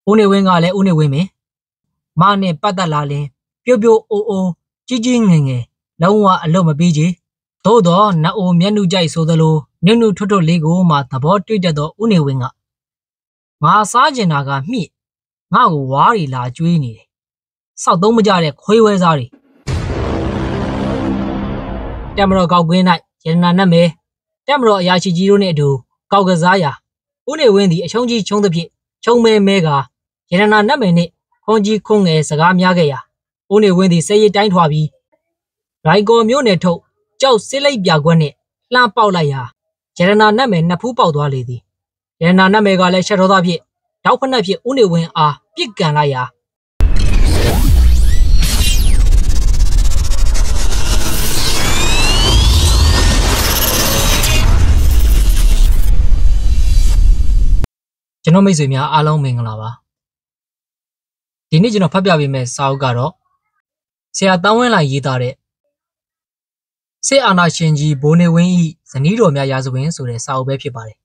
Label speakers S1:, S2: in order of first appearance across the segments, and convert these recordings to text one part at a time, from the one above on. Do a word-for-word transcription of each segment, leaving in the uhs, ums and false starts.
S1: ဦးနေဝင်းကလည်းဦးနေဝင်းမင်းမနဲ့ပတ်သက်လာရင်ပြို့ပြို့အိုအိုကြီးကြီးငယ်ငယ်လုံးဝအလုပ်မပြီးကြီးသို့တော့နအိုမျက်နှုကြိုက်ဆိုသလိုနုနုထွတ်ထွတ်လေးကိုမှသဘောတွေ့တတ်သောဦးနေဝင်းကငါစားကျင်တာကမြင့်ငါ့ကိုဝါးရီလာကျွေးနေတယ်စောက်သုံးမကြတဲ့ခွေးဝဲစားတွေတက်မတော်ကောက်ကွင်း၌ရတနာနတ်မဲတက်မတော်အရာရှိကြီးတို့နှင့်အတူကောက်ကစားရာဦးနေဝင်းသည်အချုံးကြီးချုံးသဖြင့်ချုံမဲမဲကရတနာနတ်မဲနှင့်ခွန်ကြီးခွန်ငယ်စကားများခဲ့ရာဦးနေဝင်းသည်စေရတိုင်းထွာပြီးရိုင်ကော်မြို့နယ်ထုတ်ကြောက်စစ်လိုက်ပြကွက်နှင့်လှမ်းပေါက်လိုက်ရာရတနာနတ်မဲနှစ်ဖူးပေါက်သွားလေသည်ရတနာနတ်မဲကလည်းရှက်တော်သားဖြင့်တောက်ဖက်နှက်ဖြင့်ဦးနေဝင်းအားပြစ်ကန်လိုက်ရာကျွန်တော်မိတ်ဆွေများအားလုံးမင်္ဂလာပါဒီနေ့ကျွန်တော်ဖတ်ပြပေးမယ့်စာအုပ်ကတော့ဆရာတန်းဝင်းလိုက်ရေးသားတဲ့စစ်အာဏာရှင်ကြီးဘိုးနေဝင်း၏ဇနီးတော်များရာဇဝင်ဆိုတဲ့စာအုပ်ပဲဖြစ်ပါတယ်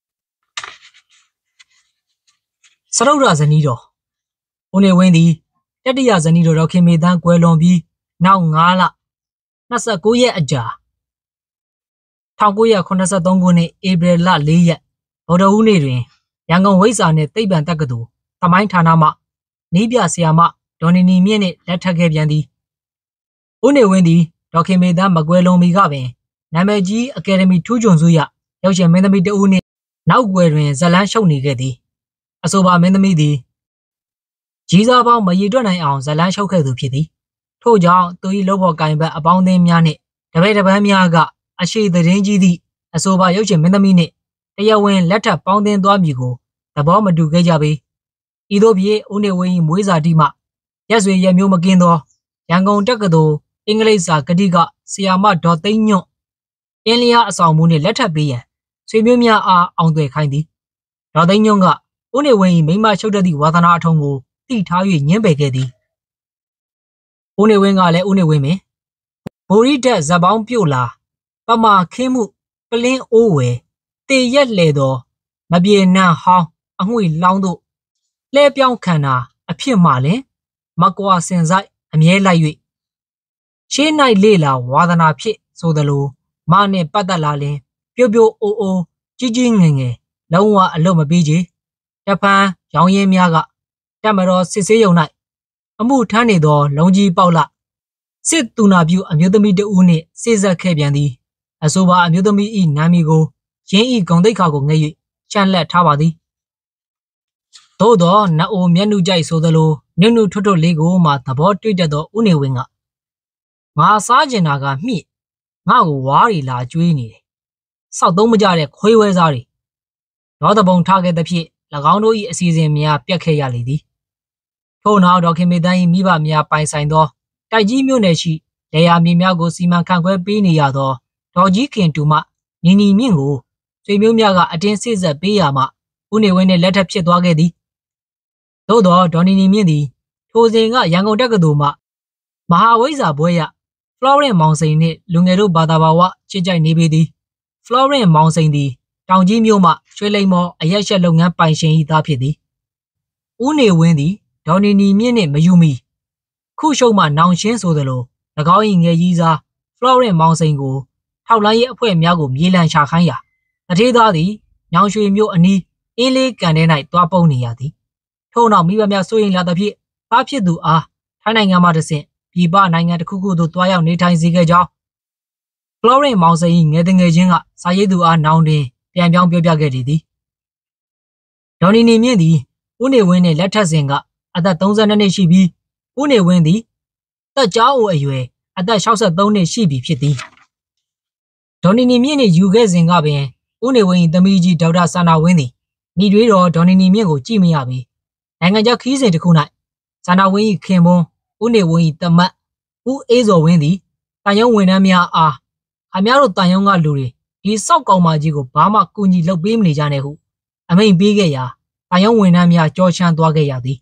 S1: စရုပ်ရဇနီးတော်ဦးနေဝင်းသည်တတိယဇနီးတော်ဒေါခင်မေတန်းကွယ်လွန်ပြီးနောက်၅လ၂၉ရက်အကြာ၁၉၇၃ခုနှစ်ဧပြီလ၄ရက်ဗုဒ္ဓဟူးနေ့တွင်ရန်ကုန်ဝိဇ္ဇာနှင့်သိပ္ပံတက္ကသိုလ်သမိုင်းဌာနမှနီးပြဆရာမဒေါ်နီနီမြင့်နှင့်လက်ထပ်ခဲ့ပြန်သည်ဦးနေဝင်းသည်ဒေါခင်မေတန်းမကွယ်လွန်မီကပင်နာမည်ကြီးအကယ်ဒမီထူးချွန်စုရရုပ်ရှင်မင်းသမီးတဦးနှင့်နောက်ွယ်တွင်ဇလန်းရှုပ်နေခဲ့သည်အဆိုပါမင်းသမီးသည်ကြီးစားပေါင်းမရည်တွက်နိုင်အောင်ဇလန်းရှုပ်ခဲ့သူဖြစ်သည်ထို့ကြောင့်သူ၏လုပ်ဖော်ကိုင်ဘက်အပေါင်းအသင်းများနှင့်တပည့်တပန်းများကအရှိသတင်းကြီးသည့်အဆိုပါရုပ်ရှင်မင်းသမီးနှင့်တရားဝင်လက်ထပ်ပေါင်းသင်းသွားမည်ကိုသဘောမတူခဲ့ကြပေဤသို့ဖြင့်ဦးနေဝင်း၏မွေးစာတိမှရက်ဆွေရက်မျိုးမကင်းသောရန်ကုန်တက္ကသိုလ်အင်္ဂလိပ်စာကတိကဆရာမဒေါ်သိန်းညွန့်အင်းလျားအဆောင်မှုနှင့်လက်ထပ်ပေးရန်ဆွေမျိုးများအားအောင်သွယ်ခိုင်းသည်ဒေါ်သိန်းညွန့်ကဦးနေဝင်း၏မိမရှုပ်တတ်သည့်ဝါသနာအထုံးကိုတိထား၍ညှင်းပယ်ခဲ့သည်ဦးနေဝင်းကလည်းဦးနေဝင်းမင်းဗိုလ်ရီတက်ဇက်ပေါင်းပြုတ်လာပမာခင်းမှုပလင်းအိုးဝယ်တေရက်လေသောမပြေနံဟောင်းအငွေလောင်းတို့လှဲပြောင်းခံတာအဖြစ်မှလင်မကွာစင်ဆိုင်အမြဲလိုက်၍ရှေး၌လေလာဝါသနာဖြစ်ဆိုသလိုမနှင့်ပတ်သက်လာလင်ပြို့ပြို့အိုအိုကြီးကြီးငယ်ငယ်လုံးဝအလုပ်မပြီးချေတပန်းရောင်ရင်းများကတက်မတော်စစ်ဆေးရုံ၌အမှုထမ်းနေသောလုံးကြီးပေါက်လစစ်တူနာပြုအမျိုးသမီးတဦးနှင့်စေဆက်ခဲ့ပြန်သည်အဆိုပါအမျိုးသမီး၏နာမည်ကိုရင်းဤဂုံတိတ်ခါကိုငဲ့၍ချန်လက်ထားပါသည်သို့သောနအိုမျက်နှုကြိုက်ဆိုသလိုနုနုထွတ်ထွတ်လေးကိုမှသဘောတွေ့တတ်သောဦးနေဝင်းကငါစားကျင်တာကမြင့်ငါ့ကိုဝါးရီလာကျွေးနေတယ်စောက်သုံးမကြတဲ့ခွေးဝဲစားတွေဒေါသပုံထားခဲ့သဖြင့်၎င်းတို့၏အစီအစဉ်များပြတ်ခဲ့ရလေသည်ထို့နောက်ဒေါခင်မေတန်း၏မိဘများပိုင်ဆိုင်သောတိုက်ကြီးမြို့နယ်ရှိလေယာမြေများကိုစီမံခန့်ခွဲပေးနေရသောဒေါ်ကြီးခင်တူမနီနီမြင့်ကိုဆွေမျိုးများကအတင်းစစ်ဆက်ပေးရမှဦးနေဝင်းနှင့်လက်ထပ်ဖြစ်သွားခဲ့သည်သို့သောဒေါ်နီနီမြင့်သည်ထိုစဉ်ကရန်ကုန်တက္ကသိုလ်မှမဟာဝိဇ္ဇာဘွဲ့ရဖလောရင့်မောင်စိန်နှင့်လူငယ်တို့ဘာသာဘာဝချစ်ကြိုက်နေပေသည်ဖလောရင့်မောင်စိန်သည်တောင်ကြီးမြို့မှရွှေလိမ်မော်အရက်ရှက်လုပ်ငန်းပိုင်ရှင်၏သားဖြစ်သည်ဦးနေဝင်းသည်ဒေါ်နီနီမြင့်နှင့်မယူမီခုရှုံမှနောင်ရှင်းဆိုသလို၎င်း၏ငယ်ကြီးစားဖလောရင့်မောင်စိန်ကိုထောက်လိုင်း၏အဖွဲ့များကိုမြေလံရှာခိုင်းရာတထေးသားသည်ညောင်ရွှေမြို့အနီးအင်းလေးကန်ထဲ၌တွားပုန်းနေရသည်ထို့နောက်မိဘများစိုးရိမ်လာသဖြင့်သားဖြစ်သူအားထိုင်းနိုင်ငံမှတဆင့်ပြည်ပနိုင်ငံတစ်ခုခုသို့တွားရောက်နေထိုင်စေခဲ့ကြောင်းဖလောရင့်မောင်စိန်၏ငယ်တငယ်ချင်းကစာရေးသူအားနောင်တွင်ပြန်ပြောင်းပြောပြခဲ့လေသည်ဒေါ်နီနီမြင့်သည်ဦးနေဝင်းနှင့်လက်ထပ်စဉ်ကအသက်၃၂နှစ်ရှိပြီးဦးနေဝင်းသည်တက်ကြားအိုအရွယ်အသက်၆၃နှစ်ရှိပြီဖြစ်သည်ဒေါ်နီနီမြင့်နှင့်ယူခဲ့စဉ်ကပင်ဦးနေဝင်း၏သမီးကြီးဒေါက်တာဆန္ဒဝင်းသည်မိတွေးတော်ဒေါ်နီနီမြင့်ကိုကြည့်မရပေနိုင်ငံခြားခီးစဉ်တစ်ခု၌ဆန္ဒဝင်း၏ခင်ပွန်းဦးနေဝင်း၏တမတ်ဦးအေးစော်ဝင်းသည်တန်ယုံဝန်ထမ်းများအားအများတို့တန်ယုံကလူတွေဒီစောက်ကောင်မကြီးကိုဘာမှကူညီလုပ်ပေးမနေကြနဲ့ဟုအမိန့်ပေးခဲ့ရာတန်ယုံဝန်ထမ်းများကြောချမ်းသွားခဲ့ရသည်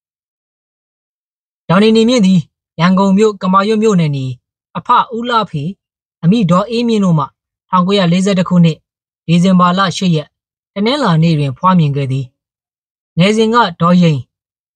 S1: ဒေါ်နီနီမြင့်သည်ရန်ကုန်မြို့ကမာရွတ်မြို့နယ်နီအဖဦးလာဖေအမိဒေါ်အေးမြင့်တို့မှ၁၉၄၁ခုနှစ်ဒီဇင်ဘာလ၈ရက်တနင်္လာနေ့တွင်ဖွားမြင်ခဲ့သည်ငယ်စဉ်ကဒေါ်ရင်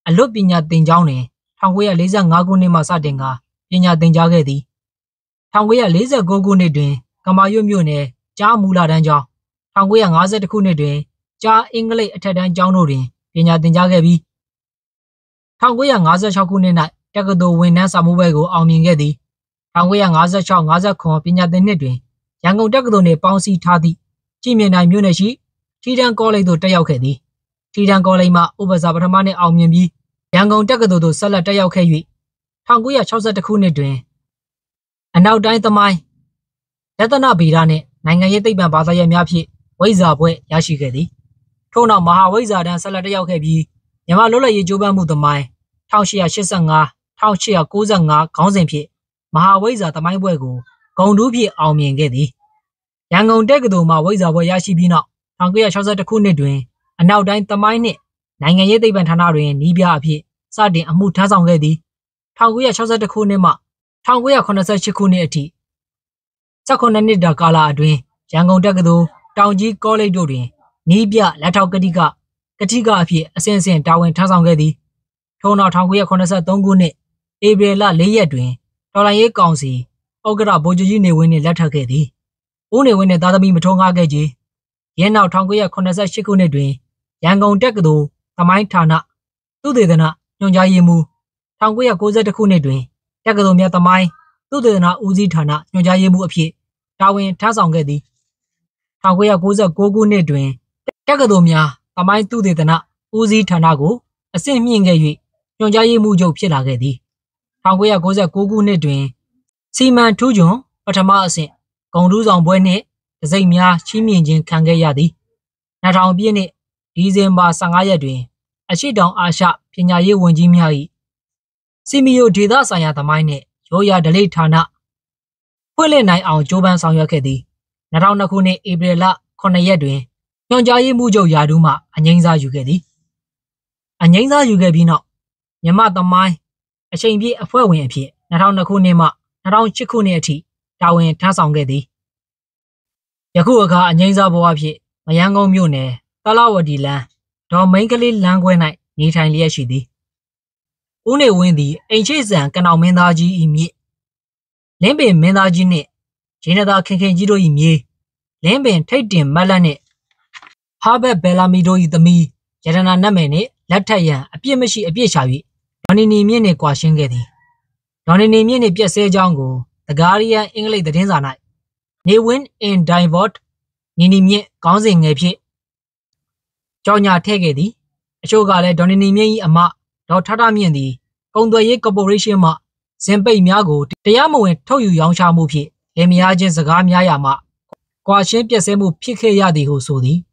S1: အလွတ်ပညာသင်ကျောင်းတွင်၁၉၄၅ခုနှစ်မှစတင်ကာပညာသင်ကြားခဲ့သည်၁၉၄၉ခုနှစ်တွင်ကမာရွတ်မြို့နယ်ကြားမူလာတန်းကျောင်း၁၉၅၁ခုနှစ်တွင်ကြားအင်္ဂလိပ်အထက်တန်းကျောင်းတို့တွင်ပညာသင်ကြားခဲ့ပြီး၁၉၅၆ခုနှစ်၌တက္ကသိုလ်ဝန်ထမ်းစာမှုပွဲကိုအောင်မြင်ခဲ့သည်၁၉၅၆ ၅၇ပညာသင်နှစ်တွင်ရန်ကုန်တက္ကသိုလ်နှင့်ပေါင်းစည်းထားသည့်ကြည်မြင်တိုင်မြို့နယ်ရှိထီးတန်းကောလိပ်သို့တက်ရောက်ခဲ့သည်ထီးတန်းကောလိပ်မှဥပစာပထမနှင့်အောင်မြင်ပြီးရန်ကုန်တက္ကသိုလ်သို့ဆက်လက်တက်ရောက်ခဲ့၍၁၉၆၁ခုနှစ်တွင်အနောက်တိုင်းသမိုင်းရတနာဗေဒနှင့်နိုင်ငံရေးသိပ္ပံဘာသာရပ်များဖြင့်ဝိဇ္ဇာဘွဲ့ရရှိခဲ့သည်ထို့နောက်မဟာဝိဇ္ဇာတန်းဆက်လက်တက်ရောက်ခဲ့ပြီးမြန်မာလွတ်လပ်ရေးကြိုးပမ်းမှုသမိုင်း၁၈၈၅ ၁၈၉၅ခေါင်းစဉ်ဖြင့်မဟာဝိဇ္ဇာသမိုင်းဘွဲ့ကိုဂုဏ်ထူးဖြင့်အောင်မြင်ခဲ့သည်ရန်ကုန်တက္ကသိုလ်မှဝိဇ္ဇာဘွဲ့ရရှိပြီးနောက်၁၉၆၁ခုနှစ်တွင်အနောက်တိုင်းသမိုင်းနှင့်နိုင်ငံရေးသိပ္ပံဌာနတွင်နီးပြအဖြစ်စတင်အမှုထမ်းဆောင်ခဲ့သည်၁၉၆၁ခုနှစ်မှ၁၉၇၈ခုနှစ်အထိ၁၈နှစ်တာကာလအတွင်းရန်ကုန်တက္ကသိုလ်တောင်ကြီးကောလိပ်တို့တွင်နီးပြလက်ထောက်ကတိကကတိကအဖြစ်အစဉ်အဆက်တာဝန်ထမ်းဆောင်ခဲ့သည်ထို့နောက်၁၉၇၃ခုနှစ်ဧပြီလ၄ရက်တွင်တော်လှန်ရေးကောင်စီဥက္ကဋ္ဌဗိုလ်ချုပ်ကြီးနေဝင်းနှင့်လက်ထပ်ခဲ့သည်ဦးနေဝင်းနှင့်သားသမီးမထွန်းကားခဲ့ကြယင်းနောက်၁၉၇၈ခုနှစ်တွင်ရန်ကုန်တက္ကသိုလ်သမိုင်းဌာနသုတေသနညွှန်ကြားရေးမှူး၁၉၉၁ခုနှစ်တွင်တက္ကသိုလ်များသမိုင်းသုတေသနဦးစီးဌာနညွှန်ကြားရေးမှူးအဖြစ်တာဝန်ထမ်းဆောင်ခဲ့သည်၁၉၉၉ခုနှစ်တွင်တက္ကသိုလ်များသမိုင်းသုတေသနဦးစီးဌာနကိုအဆင့်မြင့်ခဲ့၍ညွှန်ကြားရေးမှူးချုပ်ဖြစ်လာခဲ့သည်၁၉၉၉ခုနှစ်တွင်စီမံထူးချွန်ပထမအဆင့်ဂုဏ်ထူးဆောင်ဘွဲ့နှင့်တံဆိပ်များချီးမြှင့်ခြင်းခံခဲ့ရသည်၂၀၀၀ပြည့်နှစ်ဒီဇင်ဘာ၁၅ရက်တွင်အရှိတောင်အာရှပညာရေးဝန်ကြီးများ၏စီမီယိုဒေသဆိုင်ရာသမိုင်းနှင့်ရိုးရာဓလေ့ဌာနဖွင့်လှစ်နိုင်အောင်ကြိုးပမ်းဆောင်ရွက်ခဲ့သည်၂၀၀၂ခုနှစ်ဧပြီလခုနှစ်ရက်တွင်ညွှန်ကြားရေးမှူးချုပ်ရာထူးမှအငြိမ်းစားယူခဲ့သည်အငြိမ်းစားယူခဲ့ပြီးနောက်မြန်မာသမိုင်းအချိန်ပြည့်အဖွဲ့ဝင်အဖြစ်၂၀၀၂ခုနှစ်မှ၂၀၀၈ခုနှစ်အထိတာဝန်ထမ်းဆောင်ခဲ့သည်ယခုအခါအငြိမ်းစားဘဝဖြင့်မရန်ကုန်မြို့နယ်တလဝတီလမ်းဒေါ်မိန်ကလေးလမ်းခွဲ၌နေထိုင်လျက်ရှိသည်ဦးနေဝင်းသည်အိမ်ရှိစံကနောင်မင်းသားကြီး၏မြေလင်းပင်မင်းသားကြီးနှင့်ဂျင်းနသာခင်ခင်ကြီးတို့၏မြေလင်းပင်ထိတ်တင်မက်လက်နှင့်ဟာဘက်ဘယ်လာမီတို့၏သမီးရတနာနတ်မယ်နှင့်လက်ထက်ရန်အပြစ်မရှိအပြစ်ရှာ၍ဒေါ်နီနီမြင့်နှင့်ကွာရှင်းခဲ့သည်ဒေါ်နီနီမြင့်နှင့်ပြက်ဆဲကြောင်းကို The Guardian အင်္ဂလိပ်သတင်းစာ၌နေဝင်း in Divert နီနီမြင့်ခေါင်းစဉ်ငယ်ဖြင့်ကြော်ညာထည့်ခဲ့သည်အချို့ကလည်းဒေါ်နီနီမြင့်၏အမဒေါ်ထထမြင့်သည်ကုန်သွယ်ရေးကော်ပိုရေးရှင်းမှဇင်ပိတ်များကိုတရားမဝင်ထုတ်ယူရောင်းချမှုဖြင့်လင်မယားချင်းစကားများရာမှကွာရှင်းပြက်ဆဲမှုဖြစ်ခဲ့ရသည်ဟုဆိုသည်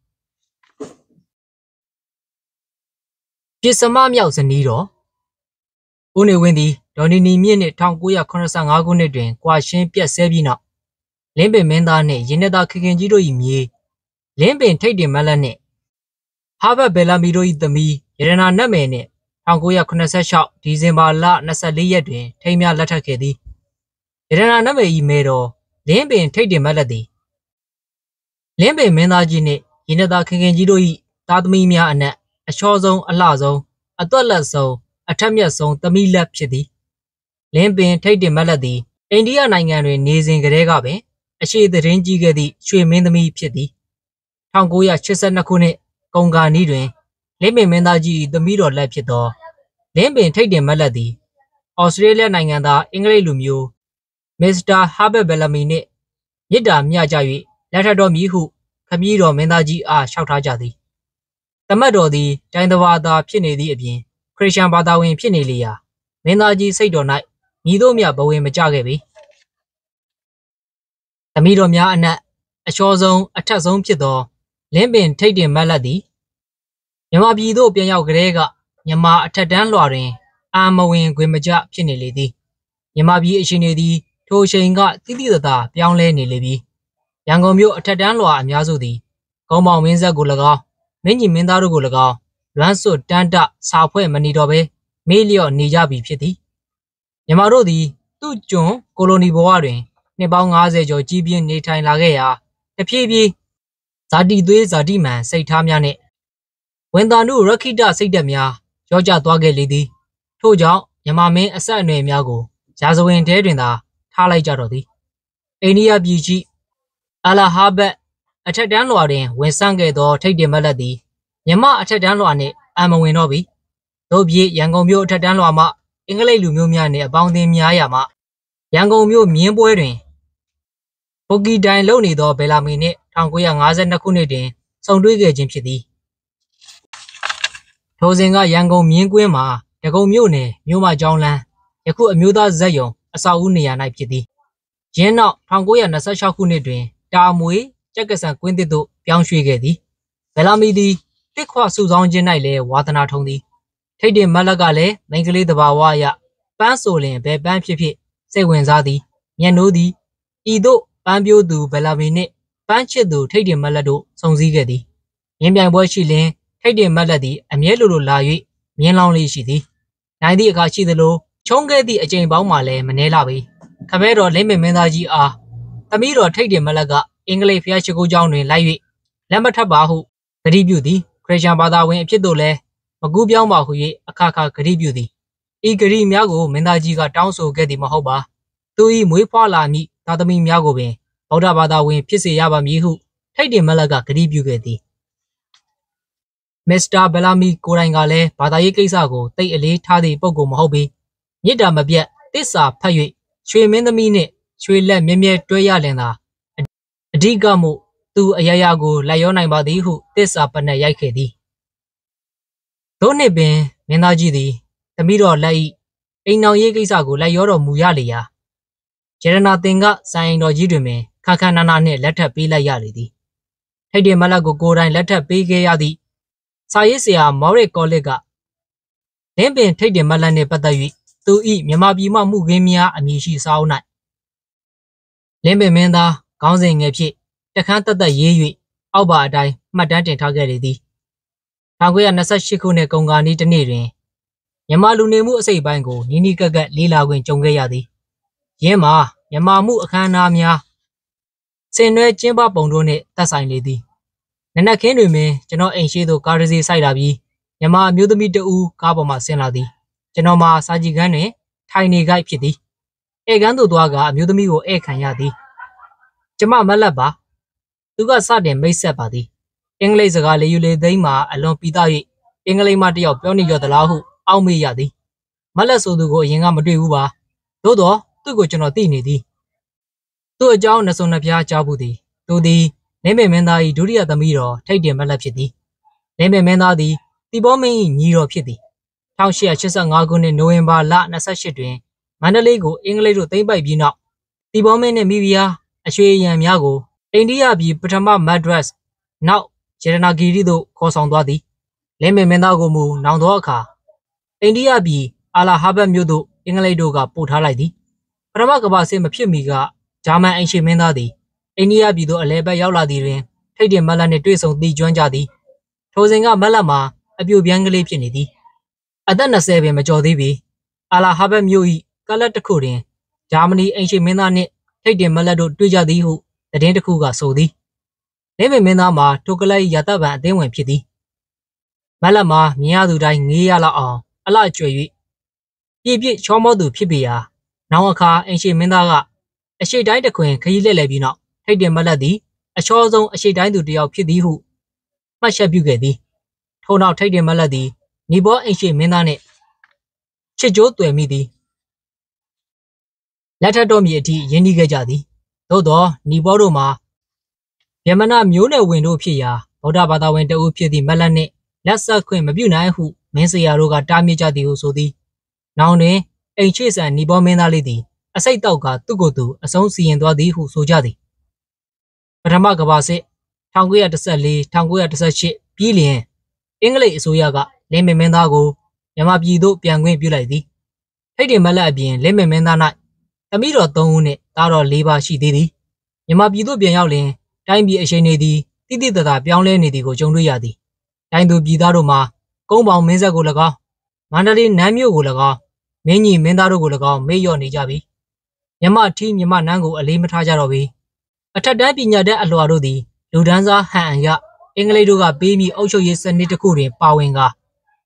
S1: ပြစ်စမမြောက်ဇနီးတော်ဦးနေဝင်းသည်ဒေါ်နီနီမြင့်နှင့်၁၉၇၅ခုနှစ်တွင်ကွာရှင်းပြက်ဆဲပြီးနောက်လင်းပင်မင်းသားနှင့်ရင်းနှီးသားခင်ခင်ကြီးတို့၏မြေလင်းပင်ထိတ်တင်မက်လက်နှင့်ဟာဘတ်ဘယ်လာမီတို့၏သမီးရတနာနတ်မယ်နှင့်၁၉၇၆ဒီဇင်ဘာလ၂၄ရက်တွင်ထိမ်းများလက်ထပ်ခဲ့သည်ရတနာနတ်မယ်၏မဲတော်လင်းပင်ထိတ်တင်မက်လက်သည်လင်းပင်မင်းသားကြီးနှင့်ရင်းနှီးသားခင်ခင်ကြီးတို့၏သားသမီးများအနက်အချောဆုံးအလှဆုံးအသွက်လက်ဆုံးအထက်မြတ်ဆုံးသမီးလက်ဖြစ်သည်လင်းပင်ထိတ်တင်မက်လက်သည်အိန္ဒိယနိုင်ငံတွင်နေစဉ်ကတည်းကပင်အရှိသတင်းကြီးခဲ့သည့်ရွှေမင်းသမီးဖြစ်သည်၁၉၈၂ခုနှစ်ကုန်ကာနီးတွင်လင်းပင်မင်းသားကြီး၏သမီးတော်လက်ဖြစ်သောလင်းပင်ထိတ်တင်မက်လက်သည်ဩစတြေးလျနိုင်ငံသားအင်္ဂလိပ်လူမျိုးမစ္စတာဟာဘတ်ဘယ်လာမီနှင့်မြစ်တာမျှကြ၍လက်ထပ်တော်မည်ဟုခမည်းတော်မင်းသားကြီးအားလျှောက်ထားကြသည်တမတ်တော်သည်တိုင်းသဘာသာဖြစ်နေသည့်အပြင်ခရစ်ယာန်ဘာသာဝင်ဖြစ်နေလေရာမင်းသားကြီးစိတ်တော်၌မည်သို့မျှဘဝင်မကျခဲ့ပေသမီးတော်များအနက်အချောဆုံးအထက်ဆုံးဖြစ်သောလင်းပင်ထိတ်တင်မက်လက်သည်မြန်မာပြည်သို့ပြန်ရောက်ကြတဲ့ကမြန်မာအထက်တန်းလွှာတွင်အာမဝင်ခွင်မကျဖြစ်နေလေသည်မြန်မာပြည်အရှင်နေသည်ထိုအချိန်ကတိတိတသာပြောင်းလဲနေလေပြီရန်ကုန်မြို့အထက်တန်းလွှာအများစုသည်ကုန်းပေါင်မင်းဆက်ကို၎င်းမင်းကြီးမင်းသားတို့ကို၎င်းလွမ်းစွတ်တန်းတစာဖွဲ့မနေတော့ဘဲမေးလျော့နေကြပြီဖြစ်သည်မြန်မာတို့သည်သူ့ကျွန်ကိုလိုနီဘဝတွင်နှစ်ပေါင်း၅၀ကျော်ကြီးပြင်းနေထိုင်လာခဲ့ရာတဖြည်းဖြည်းဇာတိသွေးဇာတိမှန်စိတ်ထားများနှင့်ဝန်တာနုရခိတစိတ်ဓာတ်များယပြောကြသွားခဲ့လေသည်ထို့ကြောင့်မြန်မာမင်းအဆက်အနွယ်များကိုရာဇဝင်ထဲတွင်သာထားလိုက်ကြတော့သည်အိန္ဒိယပြည်ကြီးအလာဟာဘတ်အထက်တန်းလွှာတွင်ဝင်ဆန့်ခဲ့သောထိတ်တင်မက်လက်သည်မြမအထက်တန်းလွှာနှင့်အမဝင်တော့ပြီတို့ပြေရန်ကုန်မြို့အထက်တန်းလွှာမှအင်္ဂလိပ်လူမျိုးများနှင့်အပေါင်းအသင်းများရာမှရန်ကုန်မြို့မြင်းပွဲတွင်ပိုကီတိုင်လုံနေသောဘယ်လာမီနှင့်၁၉၅၂ခုနှစ်တွင်ဆုံတွေ့ခဲ့ခြင်းဖြစ်သည်ထိုစဉ်ကရန်ကုန်မြင်းကွင်းမှာဒဂုံမြို့နယ်မြို့မကျောင်းလန်းယခုအမျိုးသားဇက်ယုံအဆောက်အဦနေရာ၌ဖြစ်သည်ယင်းနောက်၁၉၂၆ခုနှစ်တွင်တာမွေကြက်ကဆန်ကွင်းတစ်သို့ပြောင်းရွှေ့ခဲ့သည်ဘယ်လာမီသည်တစ်ခွစုဆောင်းခြင်း၌လည်းဝါသနာထုံသည်ထိတ်တင်မက်လက်ကလည်းမိန်းကလေးတဘာဝအရပန်းဆိုလင်ဘယ်ပန်းဖြစ်ဖြစ်စိတ်ဝင်စားသည်မျက်နှိုးသည်ဤသို့ပန်းပြိုးသူဘယ်လာမီနှင့်ပန်းချစ်သူထိတ်တင်မက်လက်တို့စုံစည်းခဲ့သည်မြင်းပြိုင်ပွဲရှိလျင်ထိတ်တင်မက်လက်သည်အမြဲလိုလိုလာ၍မြင်းလောင်းလေးရှိသည်နိုင်သည့်အခါရှိသလိုချုံးခဲ့သည့်အကြိမ်ပေါင်းမှလည်းမနှဲလာပေခမဲတော်လိမ့်မင်းသားကြီးအားသမီးတော်ထိတ်တင်မက်လက်ကအင်္ဂလိပ်ဖျားရှိခိုးကျောင်းတွင်လိုက်၍လက်မထပ်ပါဟုဂတိပြုသည်ခရစ်ယာန်ဘာသာဝင်အဖြစ်သို့လည်းမကူးပြောင်းပါဟု၍အခါခါဂတိပြုသည်ဤဂတိများကိုမင်းသားကြီးကတောင်းဆိုခဲ့သည်မဟုတ်ပါသူ၏မွေးဖွားလာမည့်သားသမီးများကိုပင်ဗုဒ္ဓဘာသာဝင်ဖြစ်စေရပါမည်ဟုထိတ်တင်မက်လက်ကဂတိပြုခဲ့သည်မစ္စတာဘယ်လာမီကိုယ်တိုင်ကလည်းဘာသာရေးကိစ္စကိုတိတ်အလေးထားသည့်ပုဂ္ဂိုလ်မဟုတ်ပေမြစ်တာမပြတ်တစ္ဆာဖတ်၍ရွှေမင်းသမီးနှင့်ရွှေလက်မြဲမြဲတွဲရလင်သာအဓိကမို့သူအရာရာကိုလိုက်ရောနိုင်ပါသည်ဟုတစ္ဆာပနက်ရိုက်ခဲ့သည်တို့နှစ်ပင်မင်းသားကြီးသည်သမီးတော်လက်၏အိမ်နောင်ရေးကိစ္စကိုလိုက်ရောတော်မူရလေရာဂျေရနာတင်ကဆိုင်တော်ကြီးတွင်ပင်ခါခါနာနာနှင့်လက်ထပ်ပေးလိုက်ရလေသည်ထိတ်တင်မက်လက်ကိုကိုယ်တိုင်လက်ထပ်ပေးခဲ့ရသည့်စာရေးဆရာမော်ရစ်ကောလစ်ကလင်းပင်ထိတ်တင်မက်လက်နှင့်ပတ်သက်၍သူ၏မြန်မာပြည်မှမှုခင်းများအမည်ရှိစာအုပ်၌လင်းပင်မင်းသားခေါင်းစဉ်ငယ်ဖြင့်တခန်းတက်တက်ရေး၍အောက်ပါအတိုင်းမှတ်တမ်းတင်ထားခဲ့လေသည်၁၉၂၈ခုနှစ်ကုန်ကာနီးတစ်နေ့တွင်မြန်မာလူနေမှုအစိတ်ပိုင်းကိုနီးနီးကပ်ကပ်လေးလာခွင့်ကြုံခဲ့ရသည်ယင်းမှာမြန်မာမှုအခမ်းအနားများဆင်နွှဲကျင်းပပုံတို့နှင့်သက်ဆိုင်လေသည်နနက်ခင်းတွင်ပင်ကျွန်တော်အိမ်ရှိသို့ကားတစ်စီးဆိုက်လာပြီးမြန်မာအမျိုးသမီးတဦးကားပေါ်မှဆင်းလာသည်ကျွန်တော်မှာစာကြည့်ခန်းတွင်ထိုင်နေကြဖြစ်သည်ဧကန်းသို့သွားကအမျိုးသမီးကိုဧခံရသည်ကျမမလက်ပါသူကစတင်မိတ်ဆက်ပါသည်အင်္ဂလိပ်စကားလေယူလေသိမ်းမှာအလွန်ပြီးသား၍အင်္ဂလိပ်မတယောက်ပြောနေရသလားဟုအောက်မေ့ရသည်မလက်ဆိုသူကိုအရင်ကမတွေ့ဘူးပါသို့တော့သူ့ကိုကျွန်တော်သိနေသည်သူ့အကြောင်းနှစုံနှဖျားကြားဘူးသည်သူသည်လင်းပင်မင်းသား၏ဒုတိယသမီးတော်ထိတ်တင်မလက်ဖြစ်သည်လင်းပင်မင်းသားသည်တီဘောမင်း၏ညီတော်ဖြစ်သည်၁၈၈၅ခုနှစ်နိုဝင်ဘာလ၂၈တွင်မန္တလေးကိုအင်္ဂလိပ်တို့သိမ်းပိုက်ပြီးနောက်တီဘောမင်းနှင့်မိဖုရားအရွှေရန်များကိုအိန္ဒိယပြည်ပထမမက်ဒရက်စ်နောက်ဂျေရနာဂီရီသို့ခေါ်ဆောင်သွားသည်လင်းပင်မင်းသားကိုမူနောင်သောအခါအိန္ဒိယပြည်အာလာဟာဘတ်မြို့သို့အင်္ဂလိပ်တို့ကပို့ထားလိုက်သည်ပထမကမ္ဘာစစ်မဖြစ်မီကဂျာမန်အိမ်ရှိမင်းသားသည်အိန္ဒိယပြည်သို့အလဲပတ်ရောက်လာသည်တွင်ထိတ်တင်မက်လက်နှင့်တွေ့ဆုံသိကျွမ်းကြသည်ထိုစဉ်ကမက်လက်မှာအပြိုပြန်းကလေးဖြစ်နေသည်အသက်၂၀ပင်မကျော်သေးပေအာလာဟာဘတ်မြို့၏ကလပ်တစ်ခုတွင်ဂျာမနီအိမ်ရှိမင်းသားနှင့်ထိတ်တင်မက်လက်တို့တွေ့ကြသည်ဟုသတင်းတစ်ခုကဆိုသည်လင်းပင်မင်းသားမှာထိုကလပ်၏ရတဗံအသင်းဝင်ဖြစ်သည်မက်လက်မှာမြင်ရသူတိုင်းငေးရလောက်အောင်အလှကျွေ၍ပြည့်ပြည့်ချောမောသူဖြစ်ပေရာနောက်အခါအိမ်ရှိမင်းသားကအရှိတိုင်းတခွင်ခရီးလှည့်လည်ပြီးနောက်ထိတ်တင်မက်လက်သည်အချောဆုံးအရှိတိုင်းသူတစ်ယောက်ဖြစ်သည်ဟုမှတ်ချက်ပြုခဲ့သည်ထို့နောက်ထိတ်တင်မက်လက်သည်နီဘောအိမ်ရှိမင်းသားနှင့်ချစ်ကြိုးတွေ့မိသည်လက်ထပ်တော်မီအထိရင်းနှီးခဲ့ကြသည်သို့သောနီဘောတို့မှာယမနာမျိုးနယ်ဝင်တို့ဖြစ်ရာဗုဒ္ဓဘာသာဝင်တဦးဖြစ်သည့်မက်လက်နှင့်လက်ဆက်ခွင့်မပြုနိုင်ဟုမင်းစရာတို့ကတားမြစ်ကြသည်ဟုဆိုသည်နောင်တွင်အိမ်ချေဆန်နီဘောမင်းသားလေးသည်အစိတ်တောက်ကသူ့ကိုယ်သူအဆုံးစီရင်သွားသည်ဟုဆိုကြသည်ပထမကမ္ဘာစစ်၁၉၁၄ ၁၉၁၈ပြီးလျင်အင်္ဂလိပ်အစိုးရကလင်းပင်မင်းသားကိုမြန်မာပြည်သို့ပြန်ခွင့်ပြုလိုက်သည်ထိတ်တင်မက်လက်အပြင်လင်းပင်မင်းသား၌သမီးတော်၃ဦးနှင့်သားတော်၄ပါးရှိသေးသည်မြန်မာပြည်သို့ပြန်ရောက်လျင်တိုင်းပြည်အရှိန်နေသည်တိတိတသာပြောင်းလဲနေသည်ကိုကြုံတွေ့ရသည်တိုင်းသူပြည်သားတို့မှာကုန်းပေါင်မင်းဆက်ကို၎င်းမန္တလေးနန်းမြို့ကို၎င်းမင်းကြီးမင်းသားတို့ကို၎င်းမေ့လျော့နေကြပြီမြမထီးမြမနန်းကိုအလေးမထားကြတော့ပြီအထက်တန်းပညာတတ်အလွှာတို့သည်လူဒန်းစားဟန်အန်ရအင်္ဂလိပ်တို့ကပေးမိအုပ်ချုပ်ရေးစနစ်တစ်ခုတွင်ပါဝင်ကာ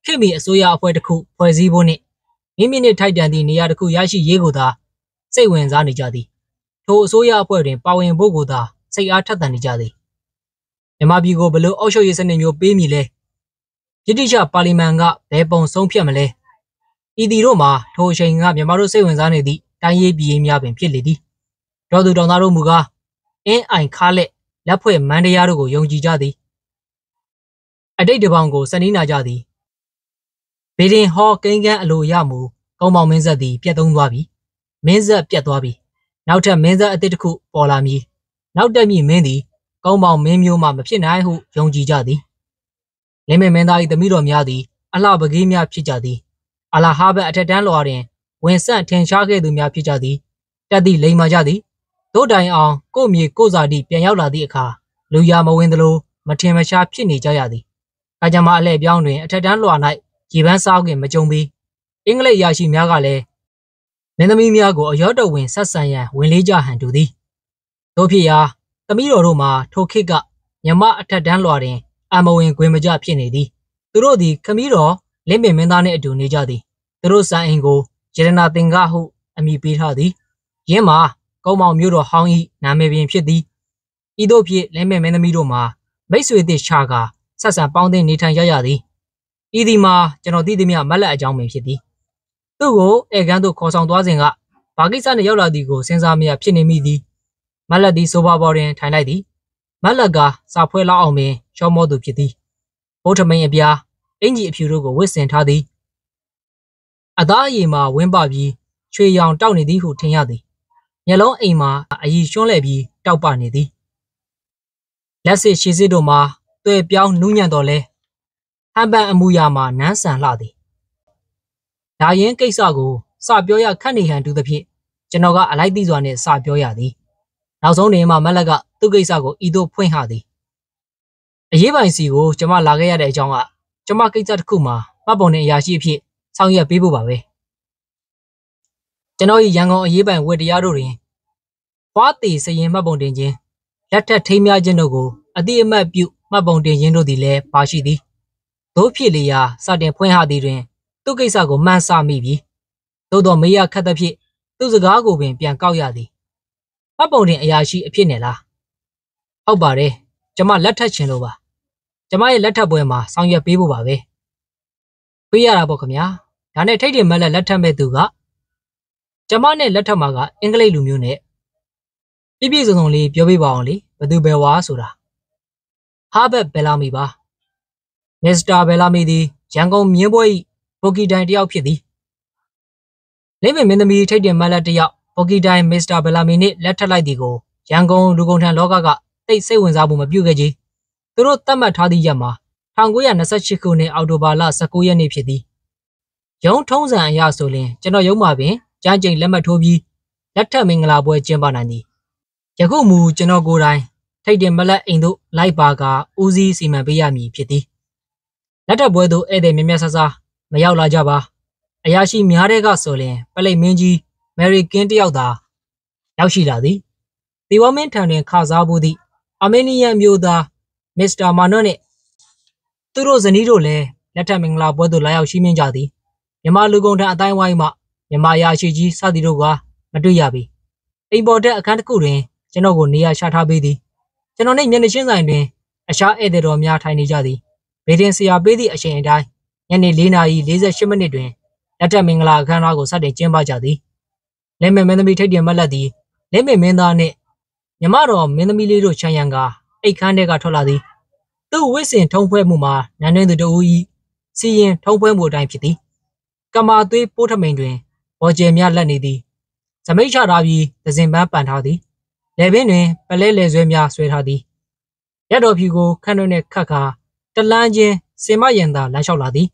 S1: ခေတ်မီအစိုးရအဖွဲ့တစ်ခုဖွဲ့စည်းဖို့နှင့်မိမိနှင့်ထိုက်တန်သည့်နေရာတစ်ခုရရှိရေးကိုသာစိတ်ဝင်စားနေကြသည်ထိုအစိုးရအဖွဲ့တွင်ပါဝင်ဖို့ကိုသာစိတ်အားထက်သန်နေကြသည်မြန်မာပြည်ကိုဘလို့အောက်ရှုပ်ရေးစနစ်မျိုးပေးမည်လဲဗြိတိရှပါလီမန်ကဘယ်ပုံဆုံးဖြတ်မလဲဤသည်တို့မှာထိုအချိန်ကမြန်မာတို့စိတ်ဝင်စားနေသည့်တိုင်းရေးပြည်ရေးများပင်ဖြစ်လေသည်တော်သူတော်သားတို့မူကားအင်းအိုင်ခါလက်လက်ဖွဲ့မန်တရားတို့ကိုယုံကြည်ကြသည်အတိတ်တပေါင်းကိုစနီးနာကြသည်ဗေဒင်ဟောကိန်းကန်းအလိုရမူကောင်းမောင်မင်းဆက်သည်ပြတ်သုံးသွားပြီမင်းဆက်ပြတ်သွားပြီနောက်ထပ်မင်းဆက်အသစ်တစ်ခုပေါ်လာမည်နောက်တက်မည်မင်းသည်ကောင်းမောင်မင်းမျိုးမှမဖြစ်နိုင်ဟုယုံကြည်ကြသည်လင်းမင်းမင်းသား၏သမီးတော်များသည်အလှပကေးများဖြစ်ကြသည်အလာဟာဘတ်အထက်တန်းလွှာတွင်ဝင်ဆန့်ထင်ရှားခဲ့သူများဖြစ်ကြသည်တက်သည့်လိမ်မာကြသည်တို့တိုင်အောင်ကို့မြေကို့စာတိပြန်ရောက်လာသည့်အခါလူရမဝင်သလိုမထင်မရှားဖြစ်နေကြရသည်ကာကြမအလှည့်ပြောင်းတွင်အထက်တန်းလွှာ၌ရေပန်းစားခင်မကြုံပေအင်္ဂလိပ်ရရှိများကလည်းမင်းသမီးများကိုအရောတော်ဝင်ဆက်ဆံရန်ဝင်လေးကြဟန်တူသည်တို့ဖြစ်ရာသမီးတော်တို့မှာထိုခေတ်ကမြမအထက်တန်းလွှာတွင်အမဝင်ခွင်မကြဖြစ်နေသည်သူတို့သည်ခမည်းတော်လင်းပင်မင်းသားနှင့်အတူနေကြသည်သူတို့စံအိမ်ကိုရတနာသင်္ကဟုအမည်ပေးထားသည်ယင်းမှာကောင်းမောင်မျိုးတော်ဟောင်း၏နာမည်ပင်ဖြစ်သည်ဤသို့ဖြင့်လင်းပင်မင်းသမီးတို့မှာမိတ်ဆွေသည့်ရှာကဆက်ဆံပေါင်းသင်းနေထိုင်ကြရသည်ဤသည်မှာကျွန်တော်သိသည်မြမက်လက်အကြောင်းပင်ဖြစ်သည်သူ့ကိုဧကန်သို့ခေါ်ဆောင်သွားစဉ်ကဘာကိစ္စနှင့်ရောက်လာသည်ကိုစဉ်းစားမရဖြစ်နေမိသည်မက်လက်သည်ဆိုဖာပေါ်တွင်ထိုင်လိုက်သည်မက်လက်ကစာဖွဲလောက်အောင်ပင်ရှောမောသူဖြစ်သည်ဘုထမိန်အပြားအင်ကြီးအဖြူတို့ကိုဝစ်ဆင်ထားသည်အသားအရည်မှာဝင်းပပြီးချွေရောင်တောက်နေသည်ဟုထင်ရသည်မျက်လုံးအိမ်မှာအရည်ရွှန်းလှည့်ပြီးတောက်ပနေသည်လက်စစ်ရှည်စစ်တို့မှာတွေ့ပြောင်းနူးညံ့တော်လဲဟန်ပန်အမူအရာမှာနန်းဆန်လှသည်ဒါရင်ကိစ္စကိုစပြောရခန့်နေဟန်တူသဖြင့်ကျွန်တော်ကအလိုက်သိစွာနှင့်စပြောရသည်နောက်ဆုံးနေမှာမက်လက်ကသူ့ကိစ္စကိုဤသို့ဖွင့်ဟသည်အရေးပိုင်စီကိုကျွန်မလာခဲ့ရတဲ့အကြောင်းကကျွန်မကိစ္စတစ်ခုမှာမှတ်ပုံနဲ့အရာရှိအဖြစ်ဆောင်ရွက်ပေးဖို့ပါပဲကျွန်တော်၏ရန်ကုန်အရေးပိုင်ဝတ်တရားတို့တွင်ဖွားတီစရင်မှတ်ပုံတင်ခြင်းလက်ထက်ထိမ်းများခြင်းတို့ကိုအတိအမှတ်ပြုမှတ်ပုံတင်ခြင်းတို့သည်လည်းပါရှိသည်တို့ဖြစ်လျာစတင်ဖွင့်ဟသည်တွင်သူ့ကိစ္စကိုမှန်းဆမိပြီသို့တော်မေးရခက်သဖြင့်သူ့စကားကိုပင်ပြန်ကောက်ရသည်မှတ်ပုံတင်အရာရှိအဖြစ်နဲ့လားဟုတ်ပါတယ်ကျွန်မလက်ထက်ချင်လို့ပါကျွန်မရဲ့လက်ထက်ပွဲမှာဆောင်ရွက်ပေးဖို့ပါပဲပေးရတာပေါ့ခင်ဗျာဒါနဲ့ထိတ်တင်မက်လက်လက်ထက်မဲ့သူကကျွန်မနဲ့လက်ထက်မှာကအင်္ဂလိပ်လူမျိုးနဲ့ပြည့်ပြည့်စုံစုံလေးပြောပြပါအောင်လေဘယ်သူဘယ်ဝါဆိုတာဟာဘတ်ဘယ်လာမီပါမစ္စတာဘယ်လာမီသည်ရန်ကုန်မြင်းပွဲ၏ပိုကီတိုင်တယောက်ဖြစ်သည်လင်းပင်မင်းသမီးထိတ်တင်မက်လက်တယောက်ပိုကီတိုင်မစ္စတာဘယ်လာမီနှင့်လက်ထက်လိုက်သည်ကိုရန်ကုန်လူကုန်ထံလောကကတိတ်စိတ်ဝင်စားမှုမပြုခဲ့ကြသူတို့သတ်မှတ်ထားသည့်ရက်မှာ၁၉၂၈ခုနှစ်အောက်တိုဘာလ၁၉ရက်နေ့ဖြစ်သည်ရုံးထုံးစံအရဆိုရင်ကျွန်တော်ရုံးမှာပင်ကြမ်းကြိမ်လက်မှတ်ထိုးပြီးလက်ထက်မင်္ဂလာပွဲကျင်းပနိုင်သည်ယခုမူကျွန်တော်ကိုယ်တိုင်ထိတ်တင်မလက်အိမ်သို့လိုက်ပါကဦးစီးစီမံပေးရမည်ဖြစ်သည်လက်ထက်ပွဲသို့ဧည့်သည်မြတ်မြတ်ဆဆမရောက်လာကြပါအရာရှိများတဲ့ကဆိုရင်ပလိတ်မင်းကြီးမယ်ရီကင်းတယောက်သာရောက်ရှိလာသည်ဒီဝမင်းထံတွင်ခစားဖို့သည့်အာမေးနီးယန်မျိုးသားမစ္စတာမာနော့နှင့်သူတို့ဇနီးတို့လည်းလက်ထက်မင်္ဂလာပွဲသို့လာရောက်ရှိမြင်ကြသည်မြန်မာလူကုန်ထံအတိုင်းဝိုင်းမှမြန်မာရာရှိကြီးစသည်တို့ကမတွေ့ရပြီအိမ်ပေါ်တက်အခန်းတစ်ခုတွင်ကျွန်တော်ကိုနေရာချထားပေးသည်ကျွန်တော်နှင့်မျက်နှာချင်းဆိုင်တွင်အရှားဧည့်သည်တော်များထိုင်နေကြသည်ဗေဒင်ဆရာပေးသည့်အချိန်အတိုင်းညနေ၄နာရီ၄၈မိနစ်တွင်လက်ထက်မင်္ဂလာအခမ်းအနားကိုစတင်ကျင်းပကြသည်လင်းမင်းမင်းသမီးထိတ်တင်မက်လက်သည်လင်းမင်းမင်းသားနှင့်မြမတော်မင်းသမီးလေးတို့ချမ်းရံကအိတ်ခမ်းထဲကထွက်လာသည်သူ့ဝိစင်ထုံးဖွဲမှုမှာနန်းတွင်သူတို့၏စီရင်ထုံးဖွဲမှုအတိုင်းဖြစ်သည်ကမာသွေးပိုးထမိန်တွင်ဘော်ကျယ်များလက်နေသည်ဇမိတ်ချထားပြီးသဇင်ပန်းပန်ထားသည်လယ်ပင်တွင်ပလဲလယ်ဆွဲများဆွဲထားသည်ရက်တော်ဖြူကိုခန့်တွင်ခတ်ခါတလန်းချင်းစင်မယံသာလမ်းလျှောက်လာသည်